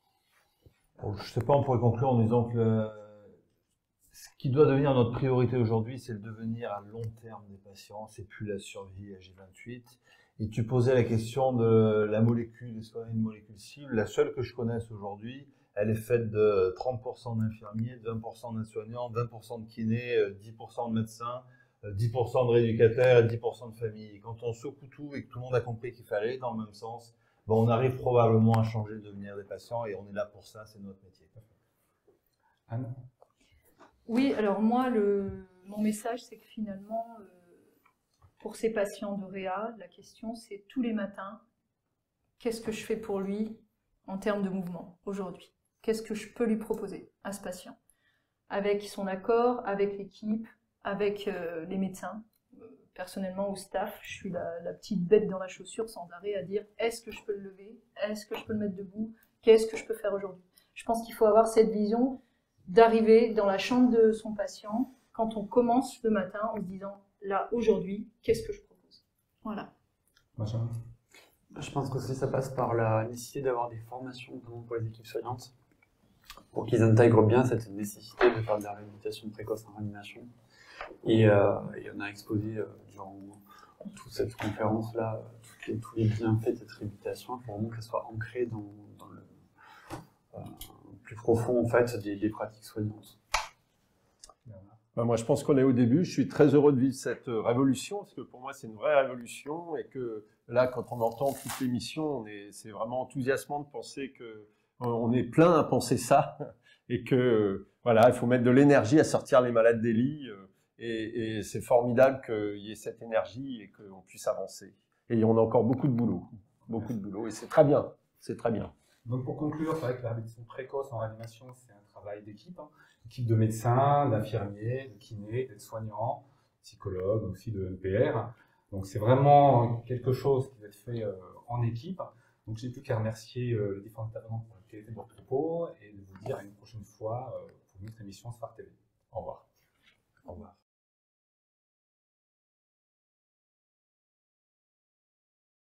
Bon, je ne sais pas, on pourrait conclure en disant que le, ce qui doit devenir notre priorité aujourd'hui, c'est le devenir à long terme des patients, c'est plus la survie à G vingt-huit. Et tu posais la question de la molécule, est-ce qu'on a une molécule cible? La seule que je connaisse aujourd'hui, elle est faite de trente pour cent d'infirmiers, vingt pour cent d'aides-soignants, vingt pour cent de kinés, dix pour cent de médecins, dix pour cent de rééducateurs et dix pour cent de familles. Et quand on secoue tout et que tout le monde a compris qu'il fallait aller dans le même sens, ben on arrive probablement à changer le devenir des patients et on est là pour ça, c'est notre métier. Anne? Oui, alors moi, le, mon message, c'est que finalement, euh, pour ces patients de réa, la question, c'est tous les matins, qu'est-ce que je fais pour lui en termes de mouvement aujourd'hui? Qu'est-ce que je peux lui proposer à ce patient? Avec son accord, avec l'équipe, avec euh, les médecins. Euh, personnellement, au staff, je suis la, la petite bête dans la chaussure sans arrêt à dire est-ce que je peux le lever? Est-ce que je peux le mettre debout? Qu'est-ce que je peux faire aujourd'hui? Je pense qu'il faut avoir cette vision d'arriver dans la chambre de son patient quand on commence le matin en se disant là, aujourd'hui, qu'est-ce que je propose? Voilà. Benjamin? Je pense qu'aussi ça passe par la nécessité d'avoir des formations, notamment pour les équipes soignantes, pour qu'ils intègrent bien cette nécessité de faire de la réhabilitation précoce en réanimation. Et, euh, et on a exposé euh, durant toute cette conférence-là toutes les, tous les bienfaits de cette réhabilitation pour vraiment qu'elle soit ancrée dans, dans le euh, plus profond en fait, des, des pratiques soignantes. Ben moi, je pense qu'on est au début. Je suis très heureux de vivre cette révolution, parce que pour moi, c'est une vraie révolution, et que là, quand on entend toutes les missions, c'est vraiment enthousiasmant de penser que on est plein à penser ça, et que voilà, il faut mettre de l'énergie à sortir les malades des lits, et, et c'est formidable qu'il y ait cette énergie et qu'on puisse avancer. Et on a encore beaucoup de boulot, beaucoup de boulot, et c'est très bien, c'est très bien. Donc pour conclure, c'est vrai que la réhabilitation précoce en réanimation, c'est un travail d'équipe, hein. Équipe de médecins, d'infirmiers, de kinés, d'aides-soignants, psychologues, aussi de N P R. Donc c'est vraiment quelque chose qui va être fait euh, en équipe. Donc j'ai plus qu'à remercier euh, les différents intervenants pour la qualité de leur propos et de vous dire à une prochaine fois euh, pour une autre émission Sphare T V. Au revoir.